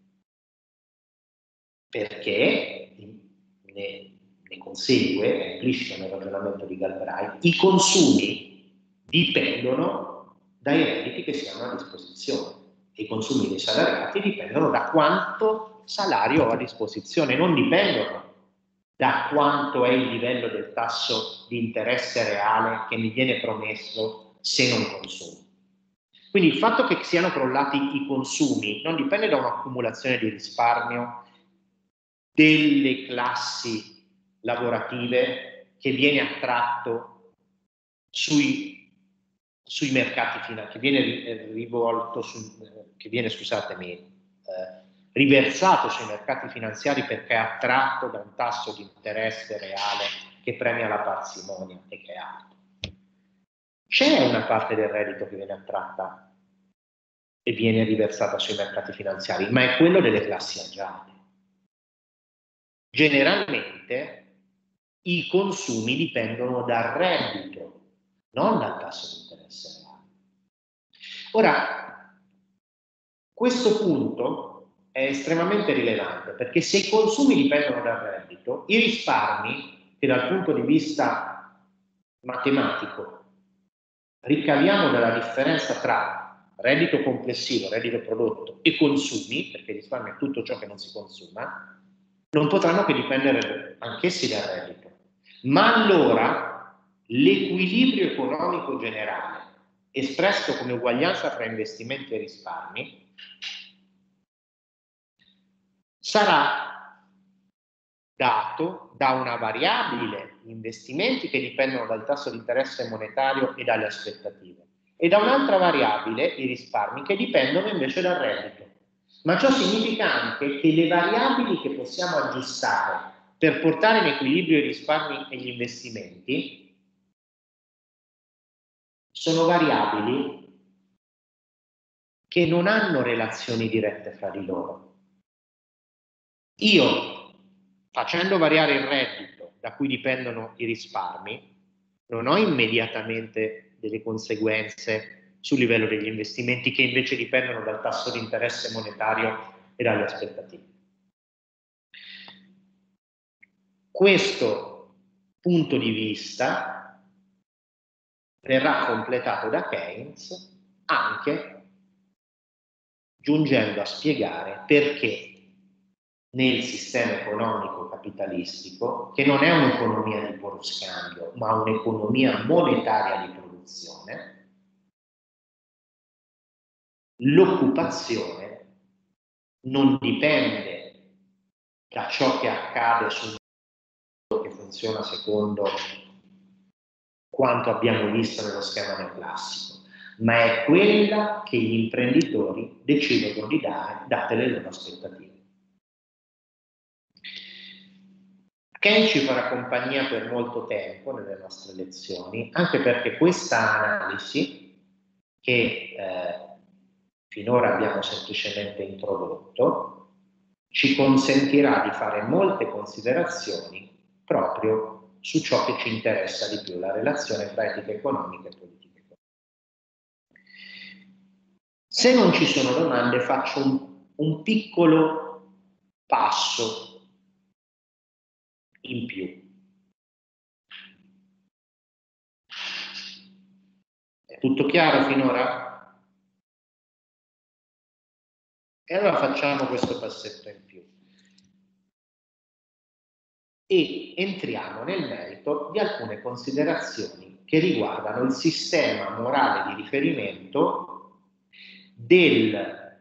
Speaker 1: Perché ne, ne consegue, è implicito nel ragionamento di Galbraith, i consumi dipendono dai redditi che si hanno a disposizione e i consumi dei salariati dipendono da quanto salario ho a disposizione, non dipendono da quanto è il livello del tasso di interesse reale che mi viene promesso se non consumo. Quindi il fatto che siano crollati i consumi non dipende da un'accumulazione di risparmio delle classi lavorative che viene attratto sui, sui mercati finanziari, che viene rivolto, su, che viene, scusatemi, eh, riversato sui mercati finanziari perché è attratto da un tasso di interesse reale che premia la parsimonia e che è alto. C'è una parte del reddito che viene attratta e viene riversata sui mercati finanziari, ma è quello delle classi agiate. Generalmente i consumi dipendono dal reddito, non dal tasso di interesse reale. Ora, questo punto è estremamente rilevante perché se i consumi dipendono dal reddito, i risparmi, che dal punto di vista matematico ricaviamo dalla differenza tra reddito complessivo, reddito prodotto e consumi, perché il risparmio è tutto ciò che non si consuma, non potranno che dipendere anch'essi dal reddito. Ma allora l'equilibrio economico generale, espresso come uguaglianza tra investimenti e risparmi, sarà dato da una variabile, gli investimenti che dipendono dal tasso di interesse monetario e dalle aspettative, e da un'altra variabile, i risparmi, che dipendono invece dal reddito. Ma ciò significa anche che le variabili che possiamo aggiustare per portare in equilibrio i risparmi e gli investimenti sono variabili che non hanno relazioni dirette fra di loro. Io, facendo variare il reddito da cui dipendono i risparmi, non ho immediatamente delle conseguenze sul livello degli investimenti che invece dipendono dal tasso di interesse monetario e dalle aspettative. Questo punto di vista verrà completato da Keynes anche giungendo a spiegare perché nel sistema economico capitalistico, che non è un'economia di puro scambio, ma un'economia monetaria di produzione, l'occupazione non dipende da ciò che accade sul mondo che funziona secondo quanto abbiamo visto nello schema neoclassico, ma è quella che gli imprenditori decidono di dare date le loro aspettative. Keynes ci farà compagnia per molto tempo nelle nostre lezioni, anche perché questa analisi, che eh, finora abbiamo semplicemente introdotto, ci consentirà di fare molte considerazioni proprio su ciò che ci interessa di più, la relazione tra etica economica e politica economica. Se non ci sono domande, faccio un, un piccolo passo in più. È tutto chiaro finora? E allora facciamo questo passetto in più. E entriamo nel merito di alcune considerazioni che riguardano il sistema morale di riferimento del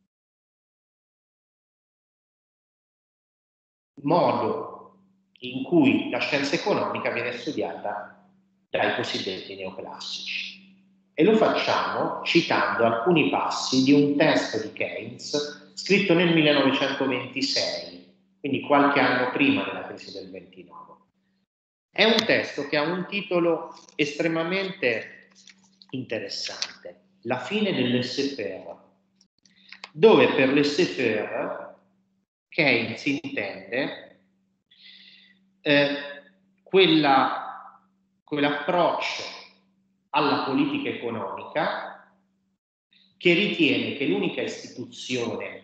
Speaker 1: modo in cui la scienza economica viene studiata dai cosiddetti neoclassici. E lo facciamo citando alcuni passi di un testo di Keynes scritto nel millenovecentoventisei, quindi qualche anno prima della crisi del ventinove. È un testo che ha un titolo estremamente interessante, La fine del laissez-faire, dove per laissez-faire Keynes intende eh, quella, quell'approccio alla politica economica che ritiene che l'unica istituzione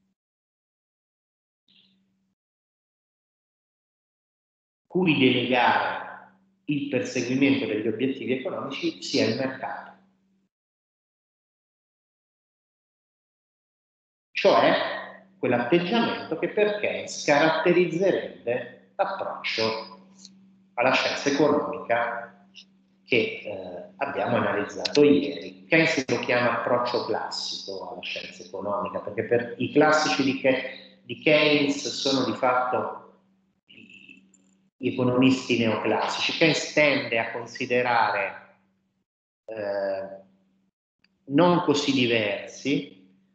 Speaker 1: cui delegare il perseguimento degli obiettivi economici sia il mercato. Cioè quell'atteggiamento che per Keynes caratterizzerebbe l'approccio alla scienza economica che eh, abbiamo analizzato ieri. Keynes lo chiama approccio classico alla scienza economica, perché per i classici di, Ke di Keynes sono di fatto gli economisti neoclassici. Keynes tende a considerare eh, non così diversi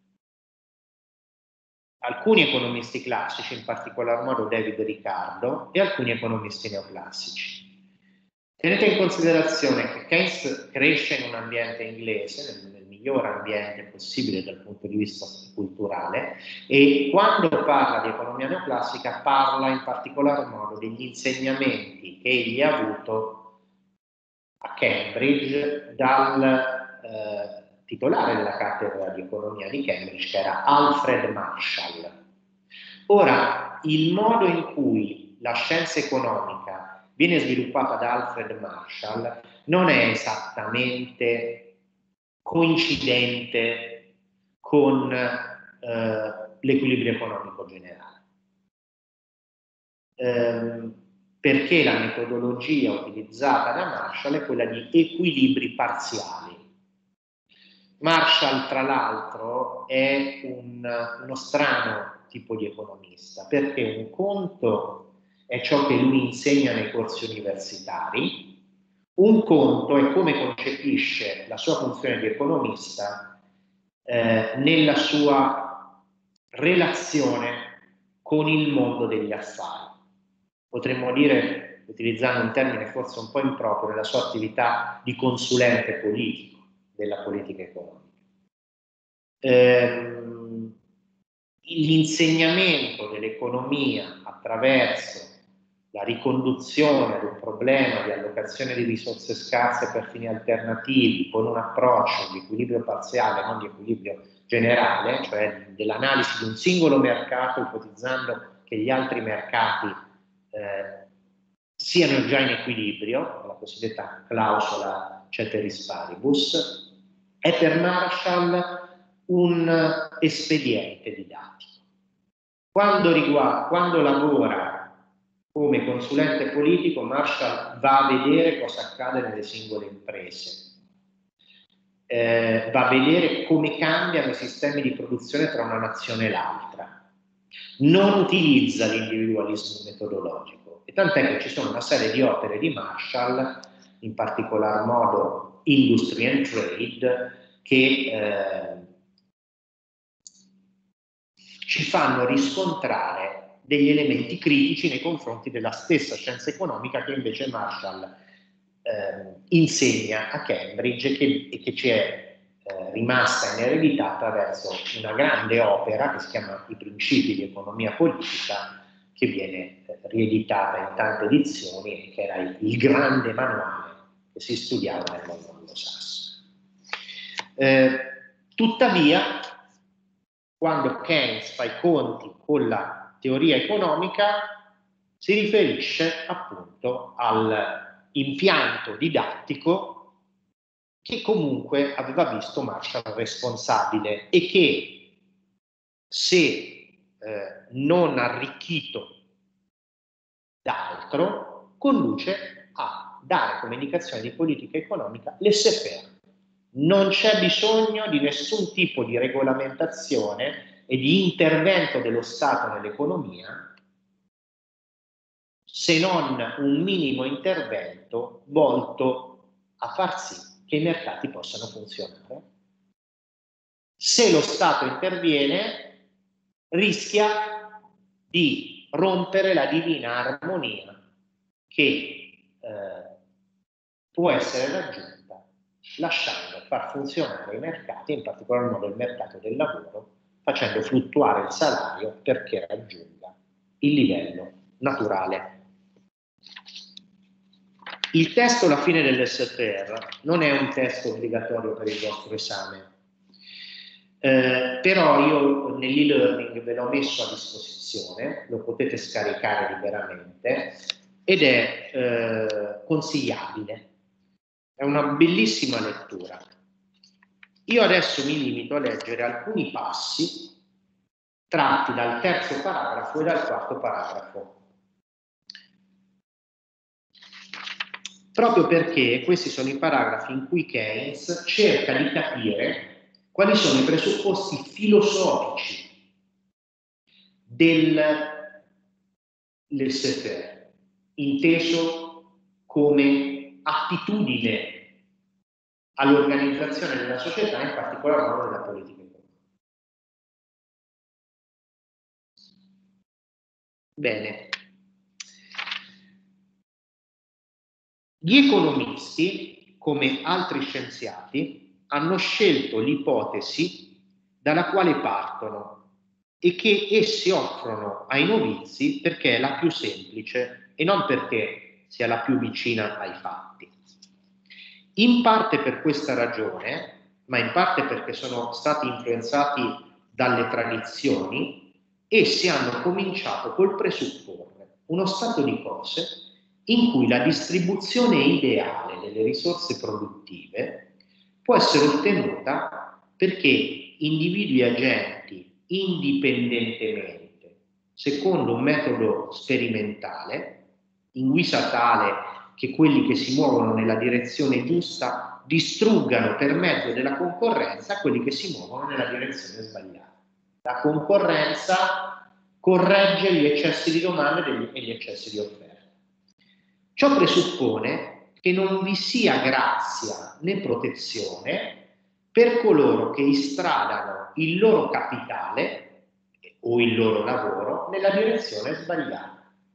Speaker 1: alcuni economisti classici, in particolar modo David Ricardo, e alcuni economisti neoclassici. Tenete in considerazione che Keynes cresce in un ambiente inglese, nel, nel miglior ambiente possibile dal punto di vista culturale, e quando parla di economia neoclassica parla in particolar modo degli insegnamenti che egli ha avuto a Cambridge dal eh, titolare della cattedra di economia di Cambridge, che era Alfred Marshall. Ora, il modo in cui la scienza economica viene sviluppata da Alfred Marshall non è esattamente coincidente con eh, l'equilibrio economico generale. Ehm, perché la metodologia utilizzata da Marshall è quella di equilibri parziali. Marshall, tra l'altro, è un, uno strano tipo di economista, perché un conto è ciò che lui insegna nei corsi universitari, un conto è come concepisce la sua funzione di economista eh, nella sua relazione con il mondo degli affari. Potremmo dire, utilizzando un termine forse un po' improprio, nella sua attività di consulente politico della politica economica. Ehm, l'insegnamento dell'economia attraverso la riconduzione ad un problema di allocazione di risorse scarse per fini alternativi con un approccio di equilibrio parziale, non di equilibrio generale, cioè dell'analisi di un singolo mercato ipotizzando che gli altri mercati eh, siano già in equilibrio, la cosiddetta clausola ceteris paribus, è per Marshall un espediente didattico. Quando, riguarda, quando lavora come consulente politico, Marshall va a vedere cosa accade nelle singole imprese. eh, va a vedere come cambiano i sistemi di produzione tra una nazione e l'altra, non utilizza l'individualismo metodologico, e tant'è che ci sono una serie di opere di Marshall, in particolar modo Industry and Trade, che eh, ci fanno riscontrare degli elementi critici nei confronti della stessa scienza economica che invece Marshall eh, insegna a Cambridge e che, e che ci è eh, rimasta in eredità attraverso una grande opera che si chiama I principi di economia politica, che viene eh, rieditata in tante edizioni e che era il, il grande manuale che si studiava nel mondo anglosassone. Eh, tuttavia, quando Keynes fa i conti con la teoria economica, si riferisce appunto all'impianto didattico che comunque aveva visto Marshall responsabile e che, se eh, non arricchito da altro, conduce a dare come indicazione di politica economica laissez-faire. Non c'è bisogno di nessun tipo di regolamentazione e di intervento dello Stato nell'economia, se non un minimo intervento volto a far sì che i mercati possano funzionare. Se lo Stato interviene, rischia di rompere la divina armonia che eh, può essere raggiunta lasciando far funzionare i mercati, in particolar modo il mercato del lavoro, facendo fluttuare il salario perché raggiunga il livello naturale. Il testo alla fine del laissez-faire non è un testo obbligatorio per il vostro esame, eh, però io nell'e-learning ve l'ho messo a disposizione, lo potete scaricare liberamente ed è eh, consigliabile. È una bellissima lettura. Io adesso mi limito a leggere alcuni passi tratti dal terzo paragrafo e dal quarto paragrafo. Proprio perché questi sono i paragrafi in cui Keynes cerca di capire quali sono i presupposti filosofici del laissez-faire, inteso come attitudine all'organizzazione della società, in particolar modo della politica economica. Bene. Gli economisti, come altri scienziati, hanno scelto l'ipotesi dalla quale partono e che essi offrono ai novizi perché è la più semplice e non perché sia la più vicina ai fatti. In parte per questa ragione, ma in parte perché sono stati influenzati dalle tradizioni, essi hanno cominciato col presupporre uno stato di cose in cui la distribuzione ideale delle risorse produttive può essere ottenuta perché individui e agenti indipendentemente, secondo un metodo sperimentale, in guisa tale che quelli che si muovono nella direzione giusta distruggano per mezzo della concorrenza quelli che si muovono nella direzione sbagliata. La concorrenza corregge gli eccessi di domanda e gli eccessi di offerta. Ciò presuppone che non vi sia grazia né protezione per coloro che istradano il loro capitale o il loro lavoro nella direzione sbagliata.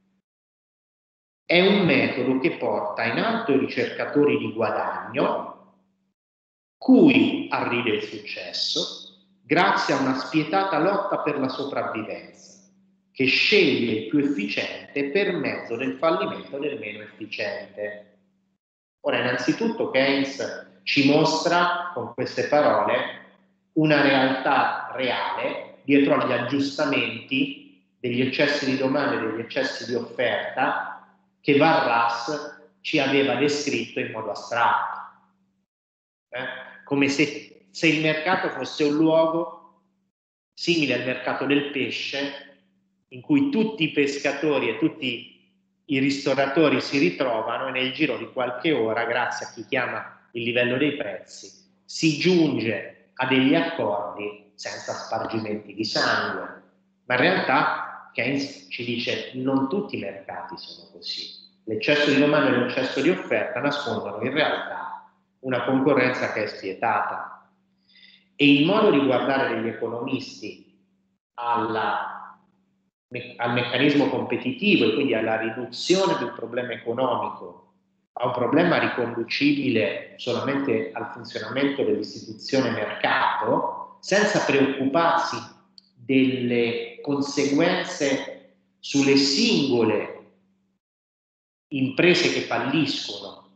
Speaker 1: È un metodo che porta in alto i ricercatori di guadagno, cui arriva il successo, grazie a una spietata lotta per la sopravvivenza, che sceglie il più efficiente per mezzo del fallimento del meno efficiente. Ora, innanzitutto Keynes ci mostra, con queste parole, una realtà reale dietro agli aggiustamenti degli eccessi di domanda e degli eccessi di offerta che Varras ci aveva descritto in modo astratto, eh? come se, se il mercato fosse un luogo simile al mercato del pesce, in cui tutti i pescatori e tutti i ristoratori si ritrovano e nel giro di qualche ora, grazie a chi chiama il livello dei prezzi, si giunge a degli accordi senza spargimenti di sangue, ma in realtà Keynes ci dice non tutti i mercati sono così. L'eccesso di domanda e l'eccesso di offerta nascondono in realtà una concorrenza che è spietata. E il modo di guardare degli economisti alla, al meccanismo competitivo e quindi alla riduzione del problema economico a un problema riconducibile solamente al funzionamento dell'istituzione mercato, senza preoccuparsi delle conseguenze sulle singole imprese che falliscono,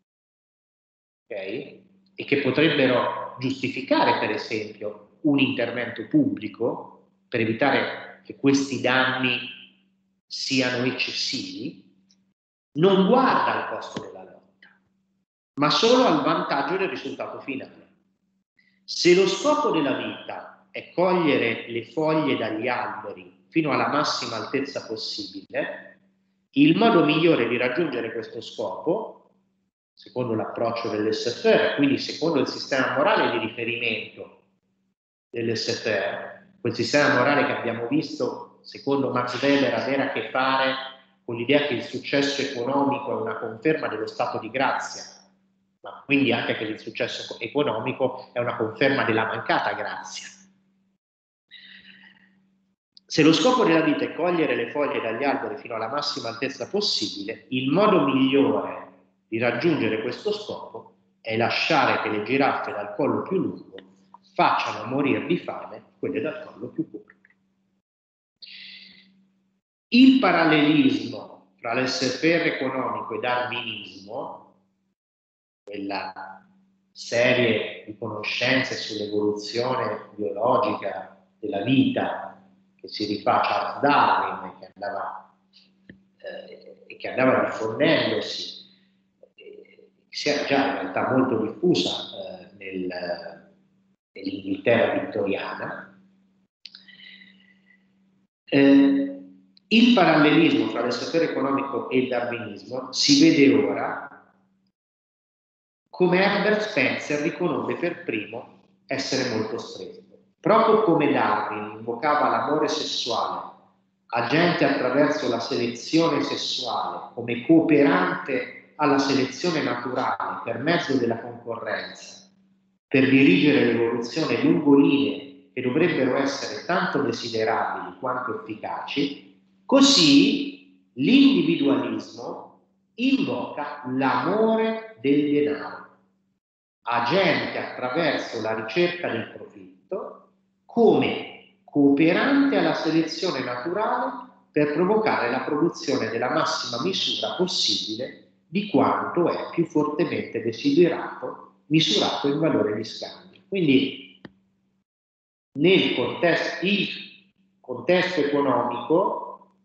Speaker 1: okay? E che potrebbero giustificare, per esempio, un intervento pubblico per evitare che questi danni siano eccessivi, non guarda al costo della lotta, ma solo al vantaggio del risultato finale. Se lo scopo della vita è cogliere le foglie dagli alberi fino alla massima altezza possibile, il modo migliore di raggiungere questo scopo, secondo l'approccio dell'S F R, quindi secondo il sistema morale di riferimento dell'S F R, quel sistema morale che abbiamo visto, secondo Max Weber, avere a che fare con l'idea che il successo economico è una conferma dello stato di grazia, ma quindi anche che il successo economico è una conferma della mancata grazia. Se lo scopo della vita è cogliere le foglie dagli alberi fino alla massima altezza possibile, il modo migliore di raggiungere questo scopo è lasciare che le giraffe dal collo più lungo facciano morire di fame quelle dal collo più corto. Il parallelismo tra l'S F R economico e darwinismo, quella serie di conoscenze sull'evoluzione biologica della vita che si rifà a Charles Darwin e che andava, eh, e che andava diffondendosi, eh, si era già in realtà molto diffusa eh, nel, nell'Inghilterra vittoriana. Eh, il parallelismo tra l'S F R economico e il darwinismo si vede ora come Herbert Spencer riconobbe per primo essere molto stretto. Proprio come Darwin invocava l'amore sessuale agente attraverso la selezione sessuale come cooperante alla selezione naturale per mezzo della concorrenza, per dirigere l'evoluzione lungo linee che dovrebbero essere tanto desiderabili quanto efficaci, così l'individualismo invoca l'amore del denaro, agente attraverso la ricerca del profitto, come cooperante alla selezione naturale per provocare la produzione della massima misura possibile di quanto è più fortemente desiderato, misurato in valore di scambio. Quindi nel contesto, il contesto economico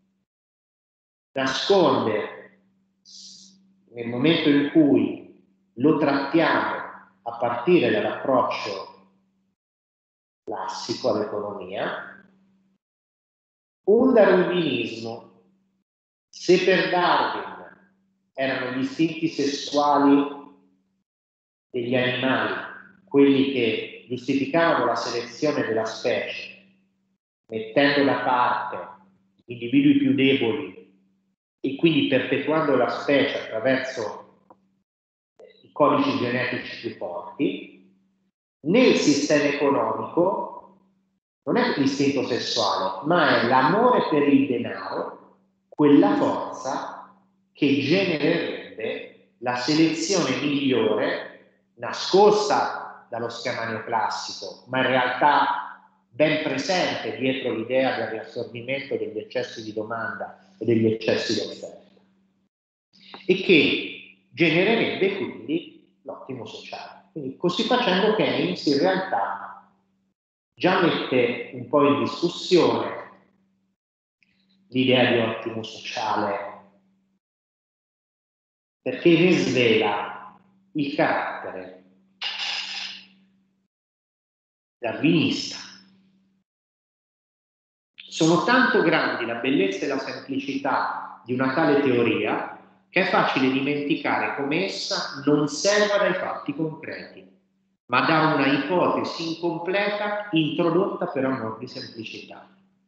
Speaker 1: nasconde, nel momento in cui lo trattiamo a partire dall'approccio classico all'economia, un darwinismo. Se per Darwin erano gli istinti sessuali degli animali quelli che giustificavano la selezione della specie, mettendo da parte gli individui più deboli e quindi perpetuando la specie attraverso i codici genetici più forti, nel sistema economico non è l'istinto sessuale, ma è l'amore per il denaro, quella forza che genererebbe la selezione migliore, nascosta dallo schema neoclassico, ma in realtà ben presente dietro l'idea del riassorbimento degli eccessi di domanda e degli eccessi di offerta, e che genererebbe quindi l'ottimo sociale. Quindi, così facendo, Keynes in realtà già mette un po' in discussione l'idea di ottimo sociale, perché ne svela il carattere darwinista. Sono tanto grandi la bellezza e la semplicità di una tale teoria che è facile dimenticare come essa non serva dai fatti concreti. ma da una ipotesi incompleta introdotta per amor di semplicità.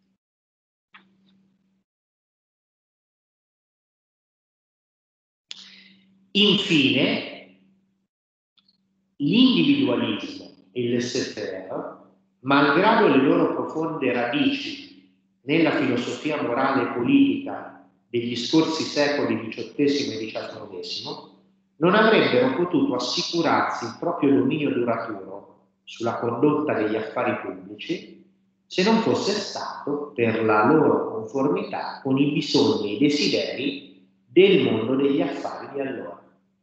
Speaker 1: Infine, l'individualismo e il laissez-faire, malgrado le loro profonde radici nella filosofia morale e politica degli scorsi secoli diciottesimo e diciannovesimo, non avrebbero potuto assicurarsi il proprio dominio duraturo sulla condotta degli affari pubblici se non fosse stato per la loro conformità con i bisogni e i desideri del mondo degli affari di allora.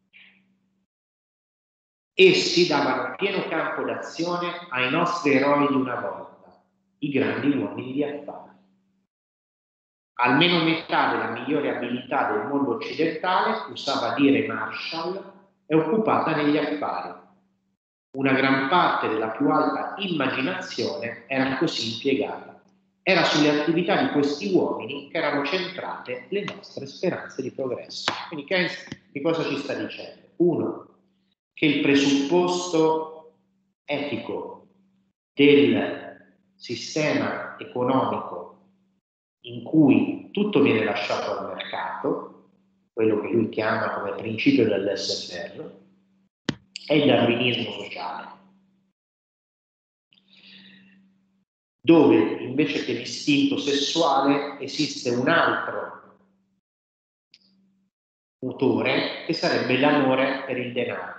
Speaker 1: Essi davano pieno campo d'azione ai nostri eroi di una volta, i grandi uomini di affari. Almeno metà della migliore abilità del mondo occidentale, usava dire Marshall, è occupata negli affari. Una gran parte della più alta immaginazione era così impiegata. Era sulle attività di questi uomini che erano centrate le nostre speranze di progresso. Quindi Keynes che cosa ci sta dicendo? Uno, che il presupposto etico del sistema economico in cui tutto viene lasciato al mercato, quello che lui chiama come principio del laissez-faire, è il darwinismo sociale, dove invece che l'istinto sessuale esiste un altro motore che sarebbe l'amore per il denaro.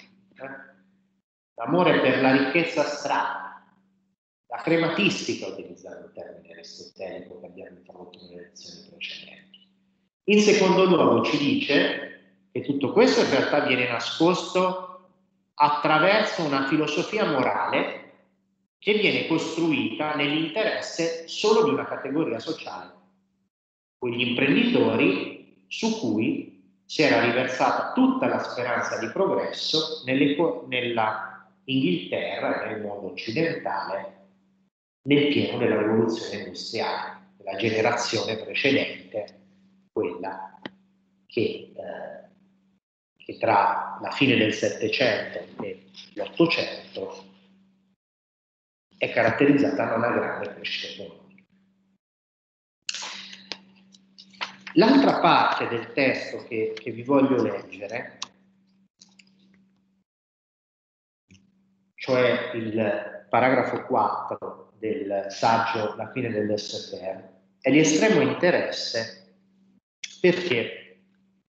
Speaker 1: L'amore per la ricchezza astratta, la crematistica, utilizzando il termine aristotelico che abbiamo introdotto nelle lezioni precedenti. In secondo luogo ci dice che tutto questo in realtà viene nascosto attraverso una filosofia morale che viene costruita nell'interesse solo di una categoria sociale, quegli imprenditori su cui si era riversata tutta la speranza di progresso nella Inghilterra e nel mondo occidentale nel pieno della rivoluzione industriale, della generazione precedente, quella che, eh, che tra la fine del Settecento e l'Ottocento è caratterizzata da una grande crescita economica. L'altra parte del testo che, che vi voglio leggere, cioè il paragrafo quattro del saggio La fine del laissez-faire, è di estremo interesse perché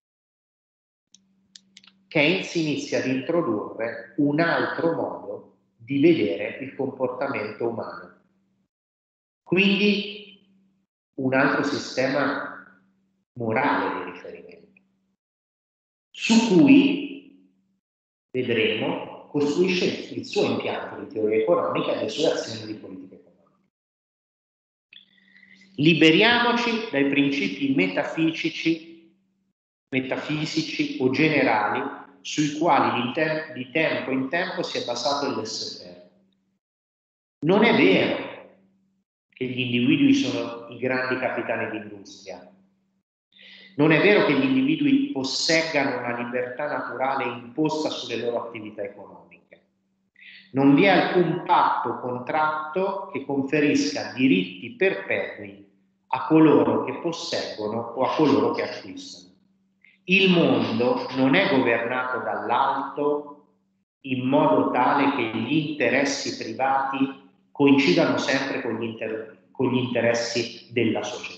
Speaker 1: Keynes inizia ad introdurre un altro modo di vedere il comportamento umano. Quindi un altro sistema morale di riferimento, su cui, vedremo, costruisce il suo impianto di teoria economica e le sue azioni di politica economica. Liberiamoci dai principi metafisici, metafisici o generali sui quali di, te- di tempo in tempo si è basato il laissez-faire. Non è vero che gli individui sono i grandi capitani d'industria. Non è vero che gli individui posseggano una libertà naturale imposta sulle loro attività economiche. Non vi è alcun patto o contratto che conferisca diritti perpetui a coloro che posseggono o a coloro che acquistano. Il mondo non è governato dall'alto in modo tale che gli interessi privati coincidano sempre con gli, inter- con gli interessi della società.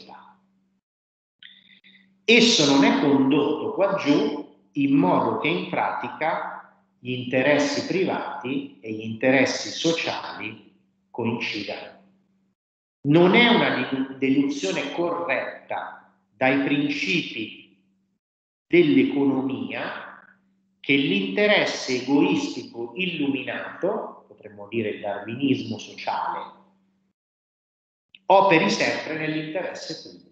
Speaker 1: Esso non è condotto qua giù in modo che in pratica gli interessi privati e gli interessi sociali coincidano. Non è una deduzione corretta dai principi dell'economia che l'interesse egoistico illuminato, potremmo dire il darwinismo sociale, operi sempre nell'interesse pubblico.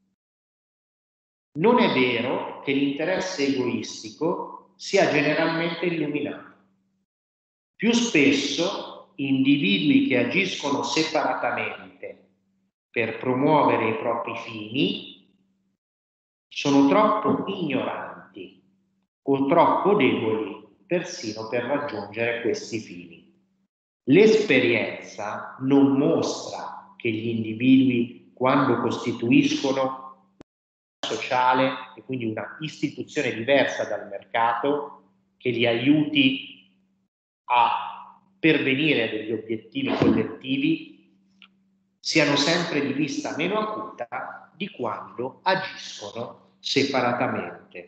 Speaker 1: Non è vero che l'interesse egoistico sia generalmente illuminato. Più spesso individui che agiscono separatamente per promuovere i propri fini sono troppo ignoranti o troppo deboli persino per raggiungere questi fini. L'esperienza non mostra che gli individui, quando costituiscono una sociale e quindi una istituzione diversa dal mercato che li aiuti a pervenire a degli obiettivi collettivi, siano sempre di vista meno acuta di quando agiscono separatamente.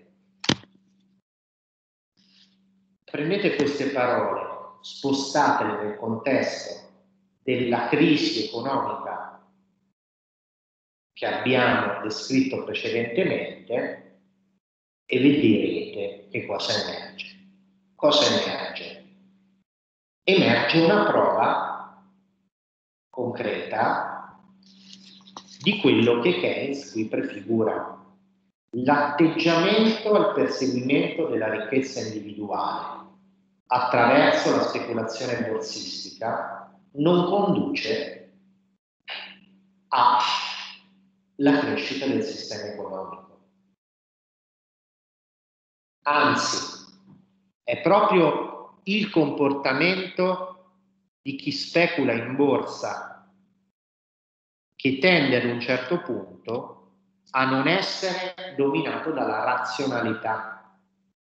Speaker 1: Prendete queste parole, spostatele nel contesto della crisi economica che abbiamo descritto precedentemente e vedrete che cosa emerge. Cosa emerge? Emerge una prova concreta di quello che Keynes qui prefigura. L'atteggiamento al perseguimento della ricchezza individuale attraverso la speculazione borsistica non conduce alla crescita del sistema economico. Anzi, è proprio il comportamento di chi specula in borsa che tende ad un certo punto a non essere dominato dalla razionalità.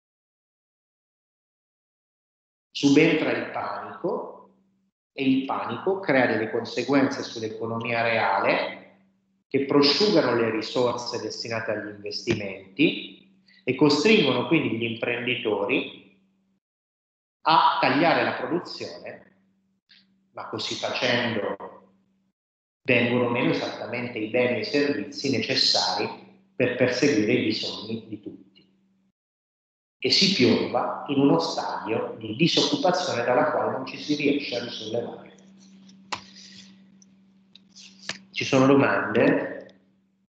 Speaker 1: Subentra il panico e il panico crea delle conseguenze sull'economia reale che prosciugano le risorse destinate agli investimenti e costringono quindi gli imprenditori a tagliare la produzione, ma così facendo vengono meno esattamente i beni e i servizi necessari per perseguire i bisogni di tutti. E si piomba in uno stadio di disoccupazione dalla quale non ci si riesce a risollevare. Ci sono domande?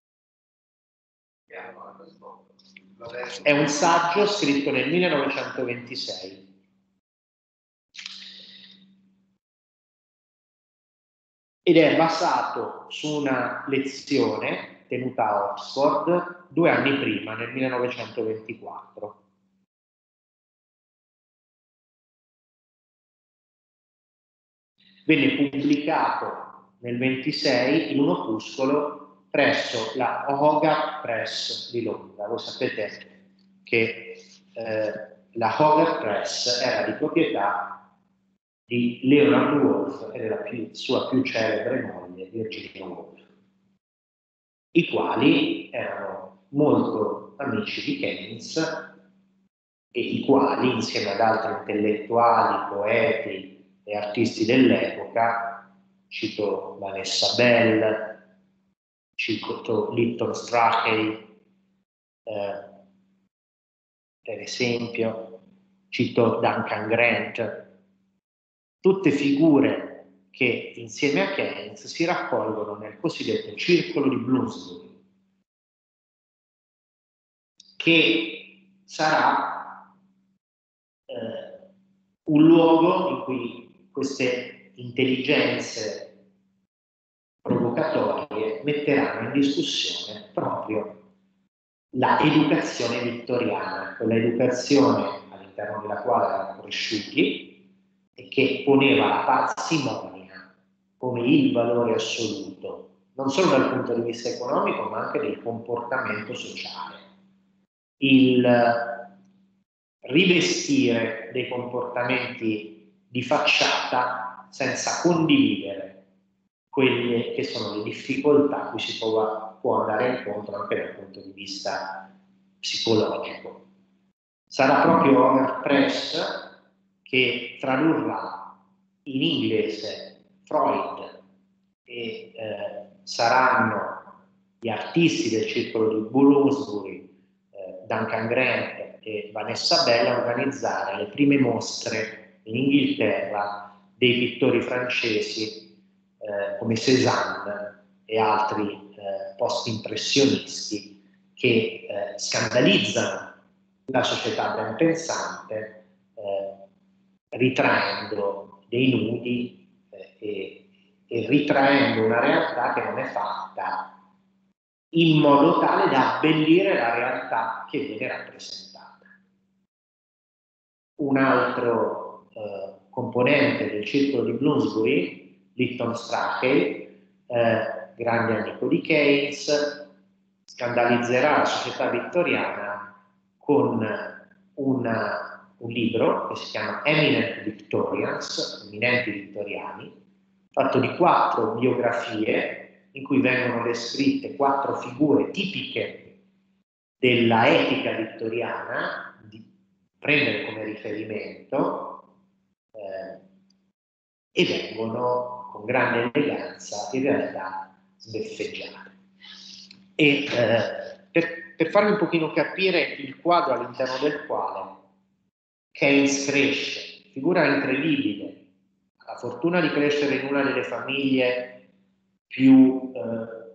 Speaker 1: È un saggio scritto nel millenovecentoventisei. Ed è basato su una lezione tenuta a Oxford due anni prima, nel millenovecentoventiquattro. Venne pubblicato nel ventisei in un opuscolo presso la Hogarth Press di Londra. Voi sapete che eh, la Hogarth Press era di proprietà di Leonard Woolf e della più, sua più celebre moglie Virginia Woolf, i quali erano molto amici di Keynes e i quali, insieme ad altri intellettuali, poeti e artisti dell'epoca, cito Vanessa Bell, cito Lytton Strachey, eh, per esempio, cito Duncan Grant, tutte figure che insieme a Keynes si raccolgono nel cosiddetto circolo di Bloomsbury, che sarà eh, un luogo in cui queste intelligenze provocatorie metteranno in discussione proprio la educazione vittoriana, quella educazione all'interno della quale erano cresciuti e che poneva la parsimonia come il valore assoluto, non solo dal punto di vista economico, ma anche del comportamento sociale. Il rivestire dei comportamenti di facciata senza condividere quelle che sono le difficoltà a cui si può, può andare incontro anche dal punto di vista psicologico. Sarà proprio Hogarth Press che tradurrà in inglese Freud e eh, saranno gli artisti del circolo di Bloomsbury, eh, Duncan Grant e Vanessa Bell a organizzare le prime mostre in Inghilterra dei pittori francesi eh, come Cézanne e altri eh, post-impressionisti che eh, scandalizzano la società ben pensante eh, ritraendo dei nudi eh, e, e ritraendo una realtà che non è fatta in modo tale da abbellire la realtà che viene rappresentata. un altro eh, componente del circolo di Bloomsbury, Lytton Strachey, eh, grande amico di Keynes, scandalizzerà la società vittoriana con una, un libro che si chiama Eminent Victorians, Eminenti Vittoriani, fatto di quattro biografie in cui vengono descritte quattro figure tipiche della etica vittoriana, di prendere come riferimento, eh, e vengono con grande eleganza in realtà sbeffeggiate. E eh, per, per farvi un pochino capire il quadro all'interno del quale Keynes cresce, figura incredibile, ha la fortuna di crescere in una delle famiglie più, eh,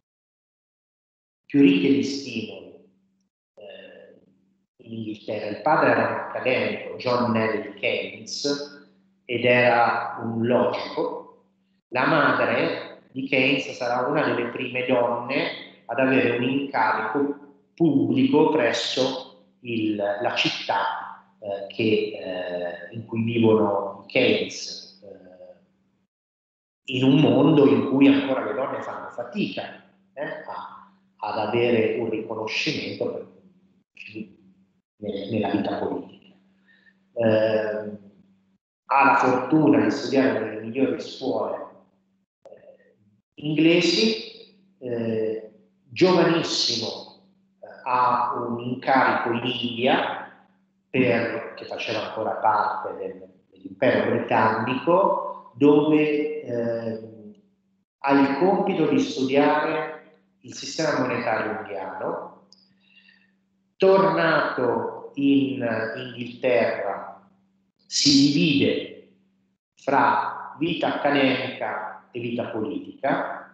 Speaker 1: più ricche di stimoli eh, in Inghilterra. Il padre era un accademico, John Neville Keynes, ed era un logico. La madre di Keynes sarà una delle prime donne ad avere un incarico pubblico presso il, la città eh, che, eh, in cui vivono i Keynes, eh, in un mondo in cui ancora le donne fanno fatica eh, a, ad avere un riconoscimento per, nella vita politica. Eh, ha la fortuna di studiare nelle migliori scuole eh, inglesi, eh, giovanissimo eh, ha un incarico in India per, che faceva ancora parte del, dell'impero britannico, dove eh, ha il compito di studiare il sistema monetario indiano. Tornato in Inghilterra, si divide fra vita accademica e vita politica.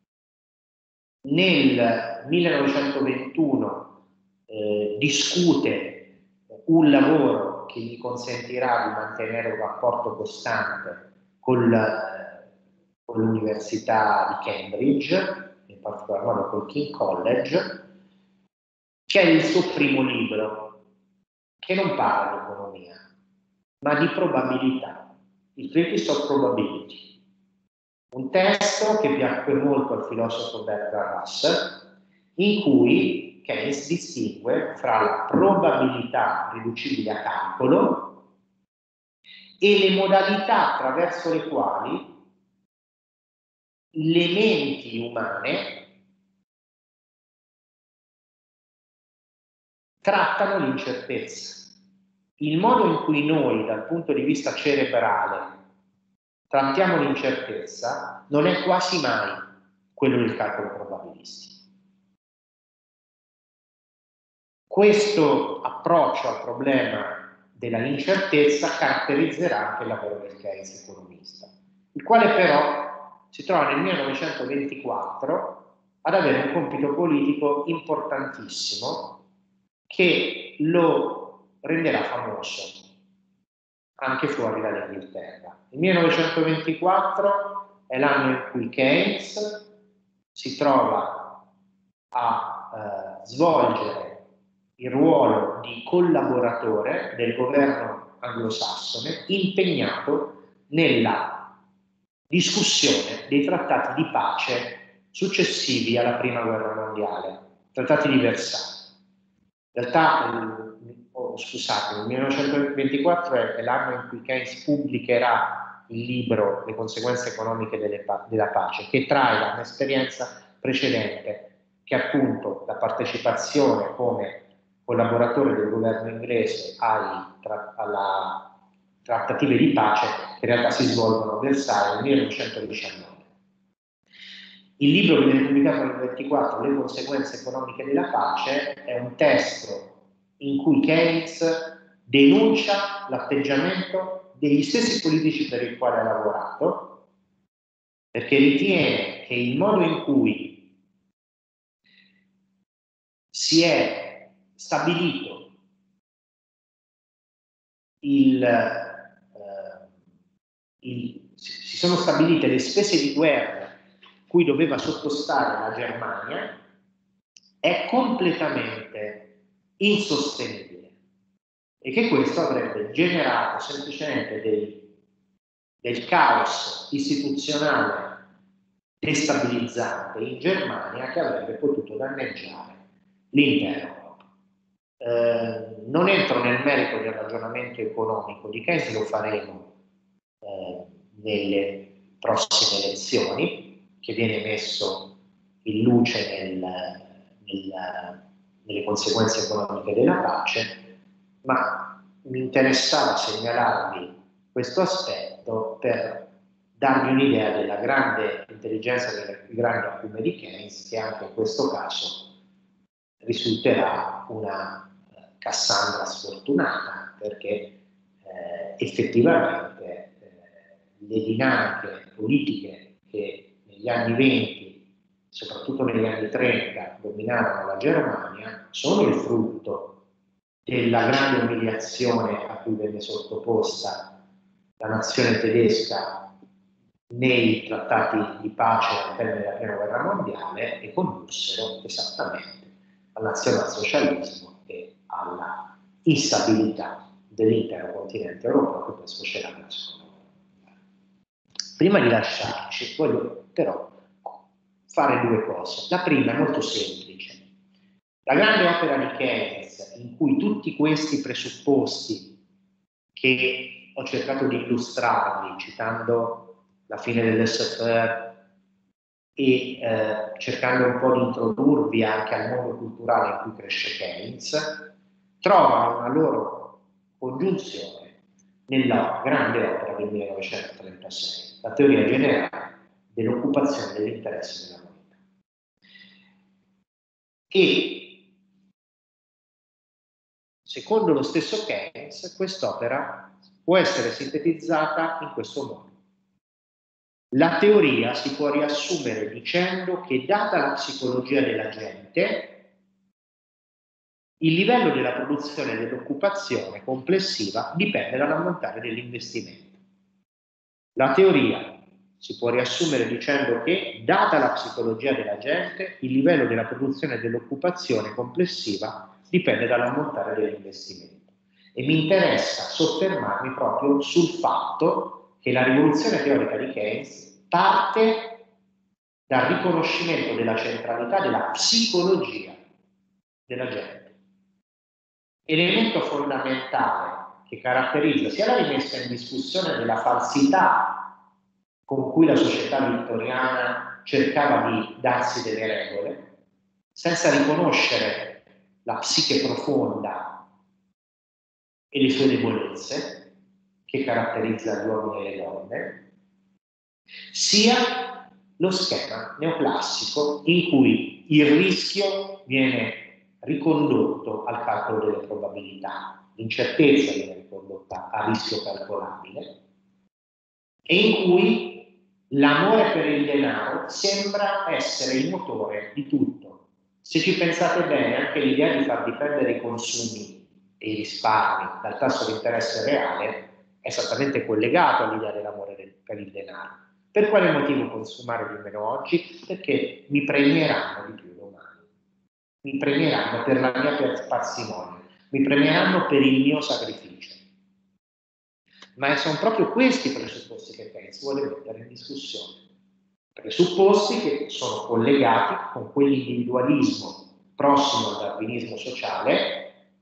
Speaker 1: Nel millenovecentoventuno eh, discute un lavoro che gli consentirà di mantenere un rapporto costante con, eh, con l'Università di Cambridge, in particolar modo col King College, che è il suo primo libro, che non parla di economia, ma di probabilità, il Treatise of Probability, un testo che piacque molto al filosofo Bertrand Russell, in cui Keynes distingue fra la probabilità riducibile a calcolo e le modalità attraverso le quali le menti umane trattano l'incertezza. Il modo in cui noi, dal punto di vista cerebrale, trattiamo l'incertezza non è quasi mai quello del calcolo probabilistico. Questo approccio al problema della incertezza caratterizzerà anche il lavoro del Keynes economista, il quale però si trova nel millenovecentoventiquattro ad avere un compito politico importantissimo che lo renderà famoso anche fuori dall'Inghilterra. Il millenovecentoventiquattro è l'anno in cui Keynes si trova a eh, svolgere il ruolo di collaboratore del governo anglosassone impegnato nella discussione dei trattati di pace successivi alla Prima Guerra Mondiale, trattati di Versailles. In realtà, oh, scusate, il millenovecentoventiquattro è, è l'anno in cui Keynes pubblicherà il libro Le conseguenze economiche delle, della pace, che trae da un'esperienza precedente, che è appunto la partecipazione come collaboratore del governo inglese ai tra, alla trattative di pace, che in realtà si svolgono a Versailles nel millenovecentodiciannove. Il libro che viene pubblicato nel ventiquattro, Le conseguenze economiche della pace, è un testo in cui Keynes denuncia l'atteggiamento degli stessi politici per i quali ha lavorato, perché ritiene che il modo in cui si è stabilito il, eh, il, si sono stabilite le spese di guerra cui doveva sottostare la Germania, è completamente insostenibile. e che questo avrebbe generato semplicemente dei, del caos istituzionale destabilizzante in Germania che avrebbe potuto danneggiare l'intera Europa. Eh, non entro nel merito del ragionamento economico di Keynes, lo faremo eh, nelle prossime lezioni, che viene messo in luce nel, nel, nelle conseguenze economiche della pace, ma mi interessava segnalarvi questo aspetto per darvi un'idea della grande intelligenza e del grande acume di Keynes, che anche in questo caso risulterà una Cassandra sfortunata, perché eh, effettivamente eh, le dinamiche politiche che negli anni venti, soprattutto negli anni trenta, dominarono la Germania, sono il frutto della grande umiliazione a cui venne sottoposta la nazione tedesca nei trattati di pace al termine della prima guerra mondiale, e condussero esattamente al nazionalsocialismo e alla instabilità dell'intero continente europeo, che poi sfocerà nella seconda guerra mondiale. Prima di lasciarci, voglio però fare due cose. La prima è molto semplice. La grande opera di Keynes, in cui tutti questi presupposti che ho cercato di illustrarvi, citando la fine dell'esse effe erre e eh, cercando un po' di introdurvi anche al mondo culturale in cui cresce Keynes, trovano una loro congiunzione nella grande opera del millenovecentotrentasei, la teoria generale dell'occupazione degli interessi della moneta. E secondo lo stesso Keynes, quest'opera può essere sintetizzata in questo modo. La teoria si può riassumere dicendo che, data la psicologia della gente, il livello della produzione e dell'occupazione complessiva dipende dall'ammontare dell'investimento. La teoria si può riassumere dicendo che, data la psicologia della gente, il livello della produzione e dell'occupazione complessiva dipende dall'ammontare dell'investimento. E mi interessa soffermarmi proprio sul fatto che la rivoluzione teorica di Keynes parte dal riconoscimento della centralità della psicologia della gente. Elemento fondamentale che caratterizza sia la rimessa in discussione della falsità con cui la società vittoriana cercava di darsi delle regole, senza riconoscere la psiche profonda e le sue debolezze, che caratterizza gli uomini e le donne, sia lo schema neoclassico in cui il rischio viene ricondotto al calcolo delle probabilità, l'incertezza viene ricondotta a rischio calcolabile, e in cui l'amore per il denaro sembra essere il motore di tutto. Se ci pensate bene, anche l'idea di far dipendere i consumi e i risparmi dal tasso di interesse reale è esattamente collegato all'idea dell'amore del, per il denaro. Per quale motivo consumare di meno oggi? Perché mi premieranno di più domani. Mi premieranno per la mia parsimonia, mi premieranno per il mio sacrificio. Ma sono proprio questi presupposti che Keynes vuole mettere in discussione. Presupposti che sono collegati con quell'individualismo prossimo al darwinismo sociale,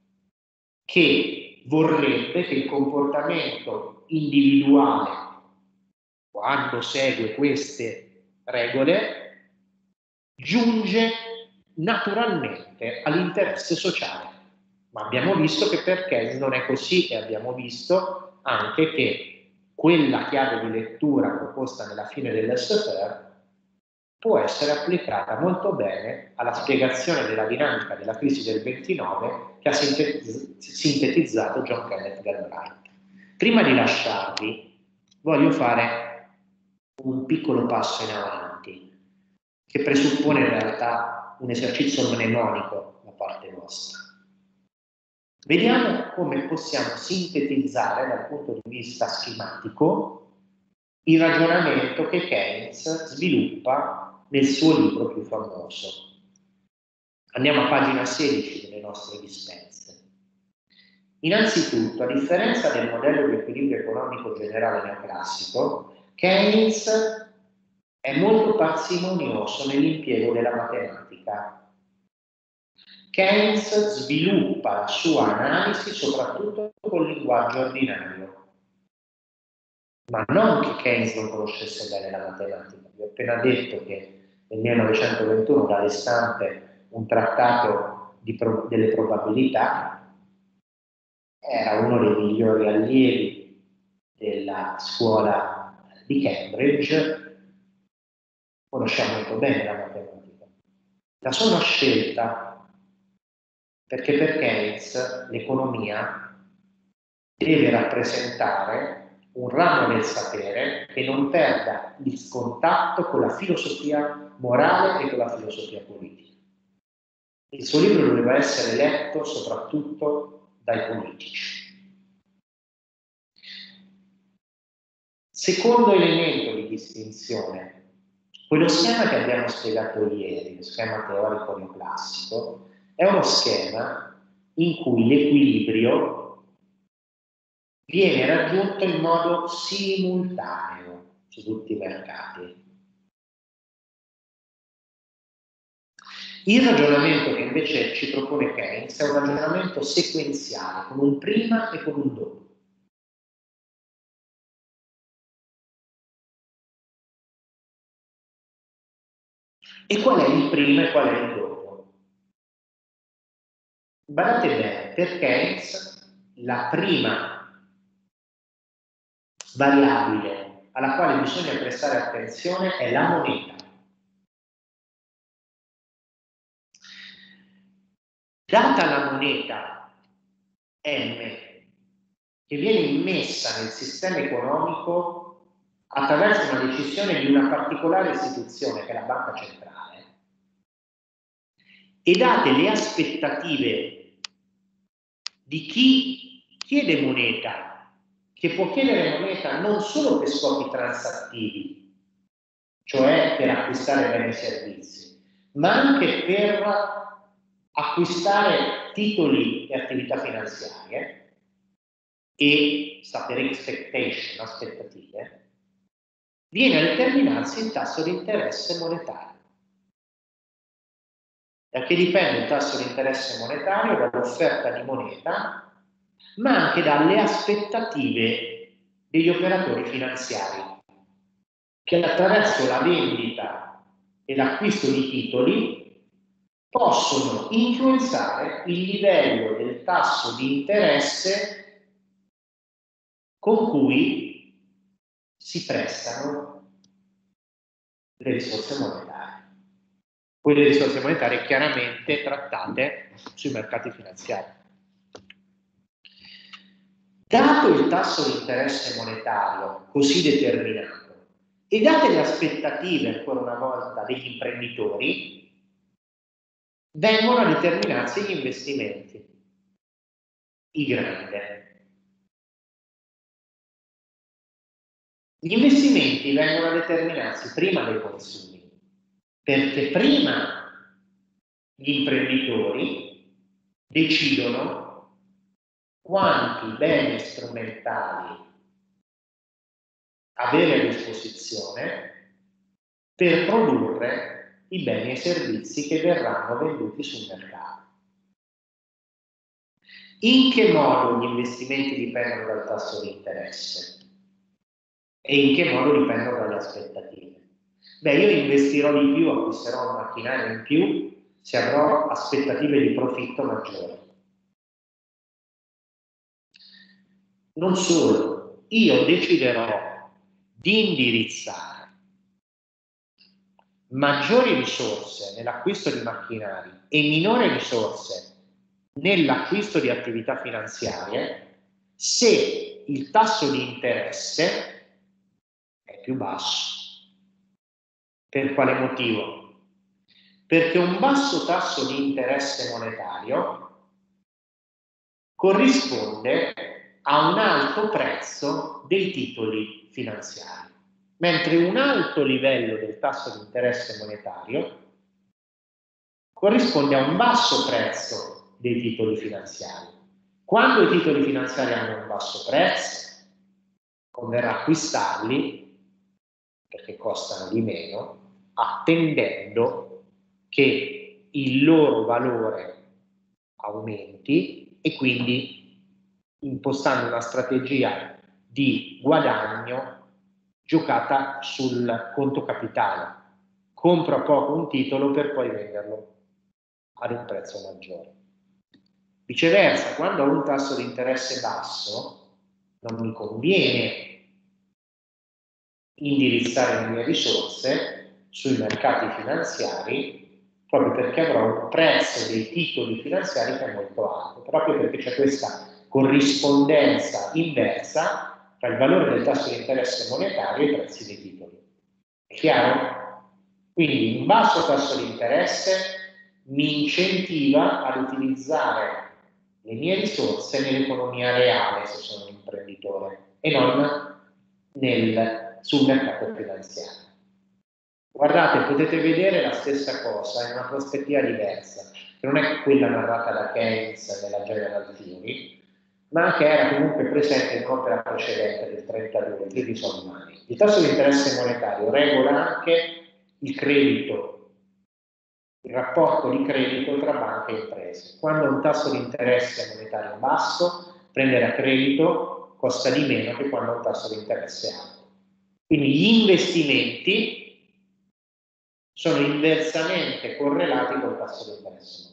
Speaker 1: che vorrebbe che il comportamento individuale, quando segue queste regole, giunge naturalmente all'interesse sociale. Ma abbiamo visto che per Keynes non è così, e abbiamo visto anche che quella chiave di lettura proposta nella fine dell'esse effe erre può essere applicata molto bene alla spiegazione della dinamica della crisi del ventinove che ha sintetizzato John Kenneth Galbraith. Prima di lasciarvi, voglio fare un piccolo passo in avanti, che presuppone in realtà un esercizio mnemonico da parte nostra. Vediamo come possiamo sintetizzare dal punto di vista schematico il ragionamento che Keynes sviluppa nel suo libro più famoso. Andiamo a pagina sedici delle nostre dispense. Innanzitutto, a differenza del modello di equilibrio economico generale neoclassico, Keynes è molto parsimonioso nell'impiego della matematica. Keynes sviluppa la sua analisi soprattutto col linguaggio ordinario, ma non che Keynes non conoscesse bene la matematica. Vi ho appena detto che nel millenovecentoventuno dà alle stampe un trattato di pro delle probabilità, era uno dei migliori allievi della scuola di Cambridge, conosciamo molto bene la matematica. La sua una scelta, perché per Keynes l'economia deve rappresentare un ramo del sapere che non perda il contatto con la filosofia morale e con la filosofia politica. Il suo libro doveva essere letto soprattutto dai politici. Secondo elemento di distinzione, quello schema che abbiamo spiegato ieri, lo schema teorico neoclassico, è uno schema in cui l'equilibrio viene raggiunto in modo simultaneo su tutti i mercati. Il ragionamento che invece ci propone Keynes è un ragionamento sequenziale, con un prima e con un dopo. E qual è il prima e qual è il dopo? Badate bene, per Keynes la prima variabile alla quale bisogna prestare attenzione è la moneta. Data la moneta M, che viene immessa nel sistema economico attraverso una decisione di una particolare istituzione che è la banca centrale, e date le aspettative di chi chiede moneta, che può chiedere moneta non solo per scopi transattivi, cioè per acquistare beni e servizi, ma anche per acquistare titoli e attività finanziarie, e sta per expectation, aspettative, viene a determinarsi il tasso di interesse monetario. Da che dipende il tasso di interesse monetario? Dall'offerta di moneta, ma anche dalle aspettative degli operatori finanziari, che attraverso la vendita e l'acquisto di titoli possono influenzare il livello del tasso di interesse con cui si prestano le risorse monetarie. Quelle risorse monetarie chiaramente trattate sui mercati finanziari. Dato il tasso di interesse monetario così determinato e date le aspettative, ancora una volta, degli imprenditori, vengono a determinarsi gli investimenti, i grandi. Gli investimenti vengono a determinarsi prima dei consumi, perché prima gli imprenditori decidono quanti beni strumentali avere a disposizione per produrre i beni e servizi che verranno venduti sul mercato. In che modo gli investimenti dipendono dal tasso di interesse? E in che modo dipendono dalle aspettative? Beh, io investirò di più, acquisterò un macchinario in più se avrò aspettative di profitto maggiori. Non solo, io deciderò di indirizzare maggiori risorse nell'acquisto di macchinari e minori risorse nell'acquisto di attività finanziarie se il tasso di interesse è più basso. Per quale motivo? Perché un basso tasso di interesse monetario corrisponde a un alto prezzo dei titoli finanziari, mentre un alto livello del tasso di interesse monetario corrisponde a un basso prezzo dei titoli finanziari. Quando i titoli finanziari hanno un basso prezzo, converrà acquistarli perché costano di meno, attendendo che il loro valore aumenti e quindi impostando una strategia di guadagno giocata sul conto capitale. Compro a poco un titolo per poi venderlo ad un prezzo maggiore. Viceversa, quando ho un tasso di interesse basso, non mi conviene indirizzare le mie risorse sui mercati finanziari proprio perché avrò un prezzo dei titoli finanziari che è molto alto, proprio perché c'è questa corrispondenza inversa tra il valore del tasso di interesse monetario e i prezzi dei titoli. È chiaro? Quindi un basso tasso di interesse mi incentiva ad utilizzare le mie risorse nell'economia reale se sono un imprenditore e non nel, sul mercato finanziario. Guardate, potete vedere la stessa cosa in una prospettiva diversa, che non è quella narrata da Keynes nella General Theory, ma che era comunque presente in un'opera precedente del trentadue, di Solmani. Il tasso di interesse monetario regola anche il credito, il rapporto di credito tra banche e imprese. Quando un tasso di interesse monetario basso, prendere a credito costa di meno che quando un tasso di interesse alto. Quindi gli investimenti sono inversamente correlati col tasso di interesse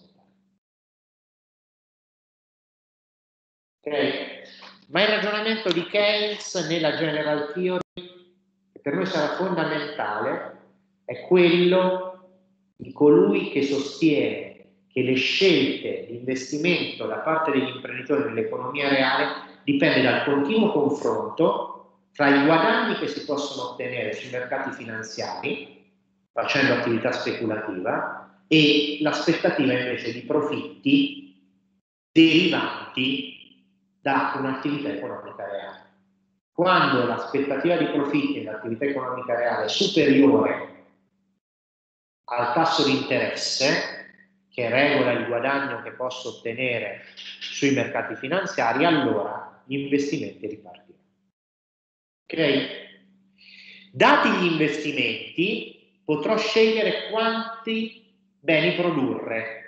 Speaker 1: monetario. Okay? Ma il ragionamento di Keynes nella General Theory, che per noi sarà fondamentale, è quello di colui che sostiene che le scelte di investimento da parte degli imprenditori nell'economia reale dipende dal continuo confronto tra i guadagni che si possono ottenere sui mercati finanziari facendo attività speculativa e l'aspettativa invece di profitti derivanti da un'attività economica reale. Quando l'aspettativa di profitti nell'attività economica reale è superiore al tasso di interesse, che regola il guadagno che posso ottenere sui mercati finanziari, allora gli investimenti ripartiranno. Ok? Dati gli investimenti, potrò scegliere quanti beni produrre.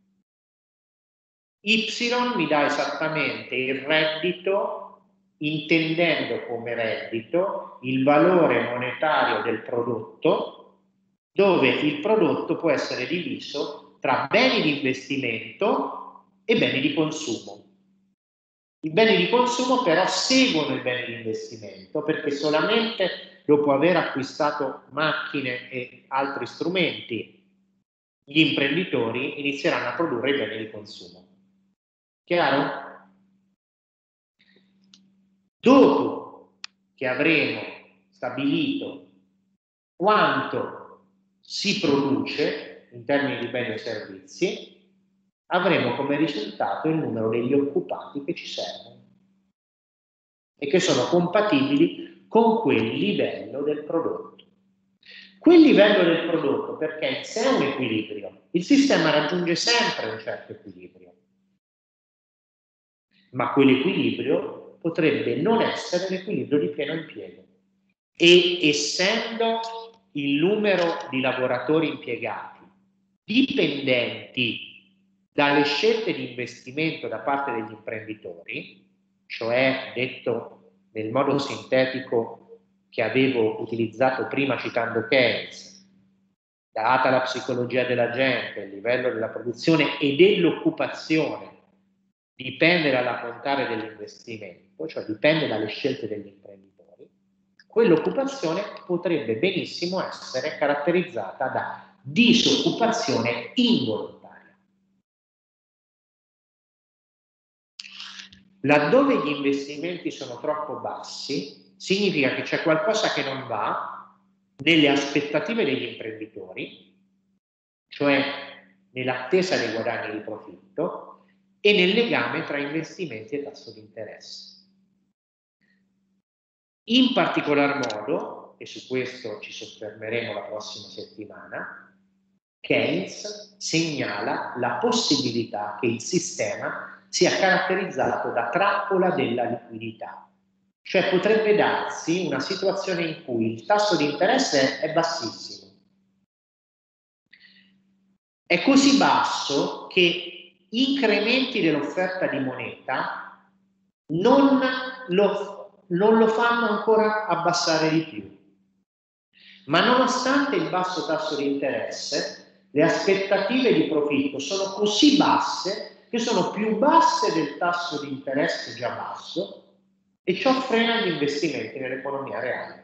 Speaker 1: Y mi dà esattamente il reddito, intendendo come reddito il valore monetario del prodotto, dove il prodotto può essere diviso tra beni di investimento e beni di consumo. I beni di consumo però seguono i beni di investimento perché solamente dopo aver acquistato macchine e altri strumenti gli imprenditori inizieranno a produrre i beni di consumo. Chiaro? Dopo che avremo stabilito quanto si produce in termini di beni e servizi, avremo come risultato il numero degli occupati che ci servono e che sono compatibili con quel livello del prodotto. Quel livello del prodotto, perché in sé è un equilibrio, il sistema raggiunge sempre un certo equilibrio, ma quell'equilibrio potrebbe non essere l'equilibrio di pieno impiego. E essendo il numero di lavoratori impiegati dipendenti dalle scelte di investimento da parte degli imprenditori, cioè detto nel modo sintetico che avevo utilizzato prima citando Keynes, data la psicologia della gente, il livello della produzione e dell'occupazione, dipende dall'ammontare dell'investimento, cioè dipende dalle scelte degli imprenditori, quell'occupazione potrebbe benissimo essere caratterizzata da disoccupazione involontaria. Laddove gli investimenti sono troppo bassi, significa che c'è qualcosa che non va nelle aspettative degli imprenditori, cioè nell'attesa dei guadagni di profitto, e nel legame tra investimenti e tasso di interesse. In particolar modo, e su questo ci soffermeremo la prossima settimana, Keynes segnala la possibilità che il sistema sia caratterizzato da trappola della liquidità. Cioè potrebbe darsi una situazione in cui il tasso di interesse è bassissimo. È così basso che incrementi dell'offerta di moneta non lo, non lo fanno ancora abbassare di più. Ma nonostante il basso tasso di interesse, le aspettative di profitto sono così basse che sono più basse del tasso di interesse già basso e ciò frena gli investimenti nell'economia reale.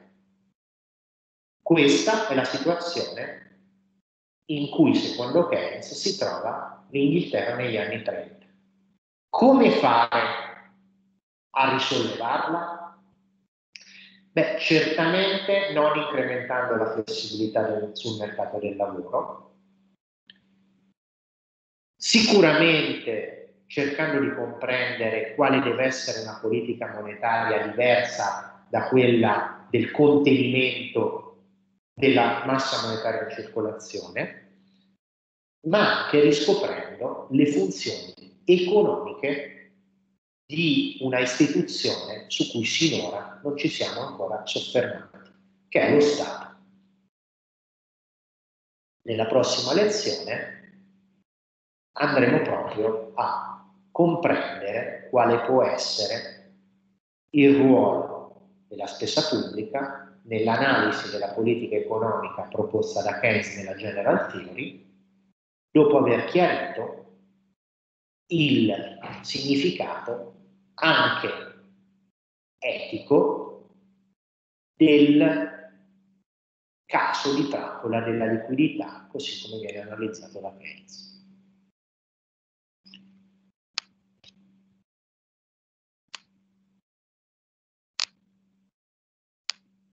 Speaker 1: Questa è la situazione in cui, secondo Keynes, si trova l'Inghilterra negli anni trenta. Come fare a risollevarla? Beh, certamente non incrementando la flessibilità del, sul mercato del lavoro, sicuramente cercando di comprendere quale deve essere una politica monetaria diversa da quella del contenimento della massa monetaria in circolazione, ma anche riscoprendo le funzioni economiche di una istituzione su cui sinora non ci siamo ancora soffermati, che è lo Stato. Nella prossima lezione andremo proprio a comprendere quale può essere il ruolo della spesa pubblica nell'analisi della politica economica proposta da Keynes nella General Theory, dopo aver chiarito il significato anche etico del caso di trappola della liquidità, così come viene analizzato da Keynes.